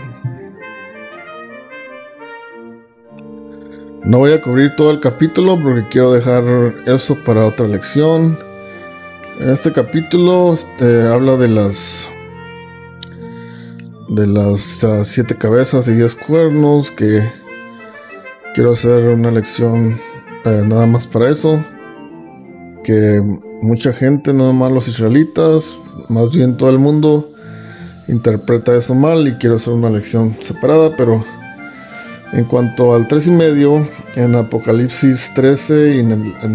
no voy a cubrir todo el capítulo porque quiero dejar eso para otra lección. En este capítulo habla de las 7 cabezas y 10 cuernos, que quiero hacer una lección nada más para eso. Que mucha gente, no nomás los israelitas, más bien todo el mundo interpreta eso mal, y quiero hacer una lección separada. Pero en cuanto al 3:5, en Apocalipsis 13 y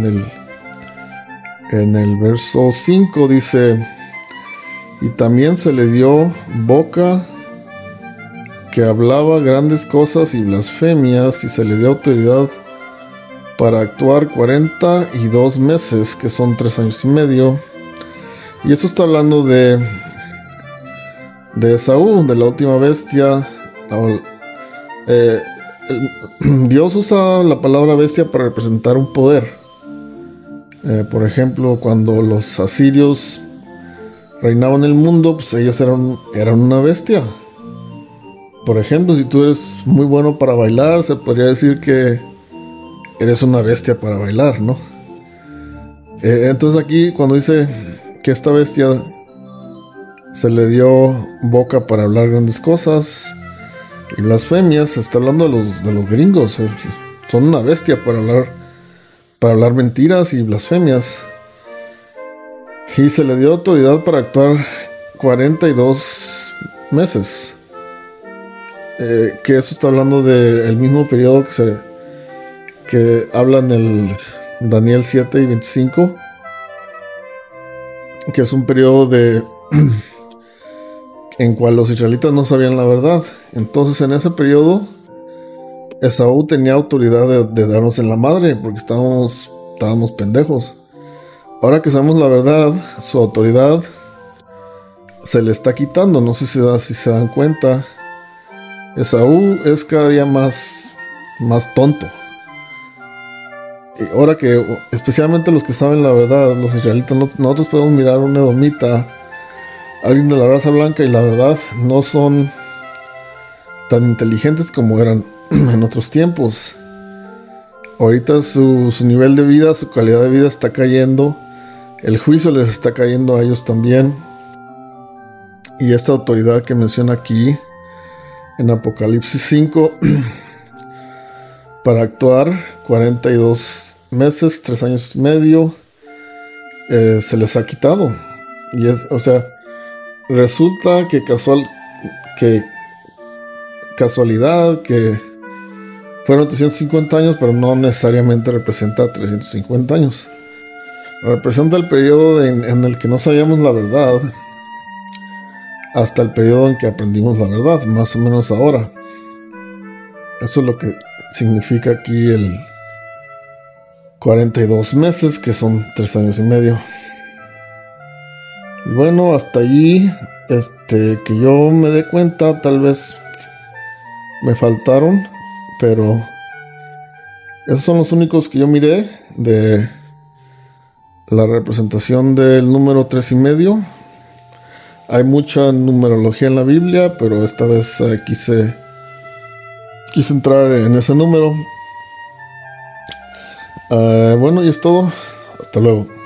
en el verso 5 dice: y también se le dio boca que hablaba grandes cosas y blasfemias, y se le dio autoridad para actuar 42 meses, que son 3 años y medio. Y eso está hablando de de Esaú, de la última bestia. Eh, Dios usa la palabra bestia para representar un poder. Por ejemplo, cuando los asirios reinaban el mundo, pues ellos eran una bestia. Por ejemplo, si tú eres muy bueno para bailar, se podría decir que eres una bestia para bailar, ¿no? Entonces aquí cuando dice que esta bestia se le dio boca para hablar grandes cosas y blasfemias, se está hablando de los gringos. Son una bestia para hablar mentiras y blasfemias. Y se le dio autoridad para actuar 42 meses. Que eso está hablando del mismo periodo que habla en el Daniel 7 y 25, que es un periodo en cual los israelitas no sabían la verdad. Entonces en ese periodo Esaú tenía autoridad de darnos en la madre, porque estábamos pendejos. Ahora que sabemos la verdad, su autoridad se le está quitando. No sé si se dan cuenta. Esaú es cada día más tonto. Y ahora que, especialmente los que saben la verdad, los israelitas, nosotros podemos mirar a un edomita, alguien de la raza blanca, y la verdad no son tan inteligentes como eran en otros tiempos. Ahorita su nivel de vida, su calidad de vida está cayendo. El juicio les está cayendo a ellos también. Y esta autoridad que menciona aquí en Apocalipsis 5 para actuar 42 meses, 3 años y medio, se les ha quitado. Y resulta que casualidad que fueron 350 años, pero no necesariamente representa 350 años. Representa el periodo en el que no sabíamos la verdad hasta el periodo en que aprendimos la verdad, más o menos ahora. Eso es lo que significa aquí el 42 meses, que son 3 años y medio. Y bueno, hasta allí, que yo me dé cuenta, tal vez me faltaron, pero esos son los únicos que yo miré de la representación del número 3 y medio. Hay mucha numerología en la Biblia, pero esta vez quise entrar en ese número. Bueno, y es todo. Hasta luego.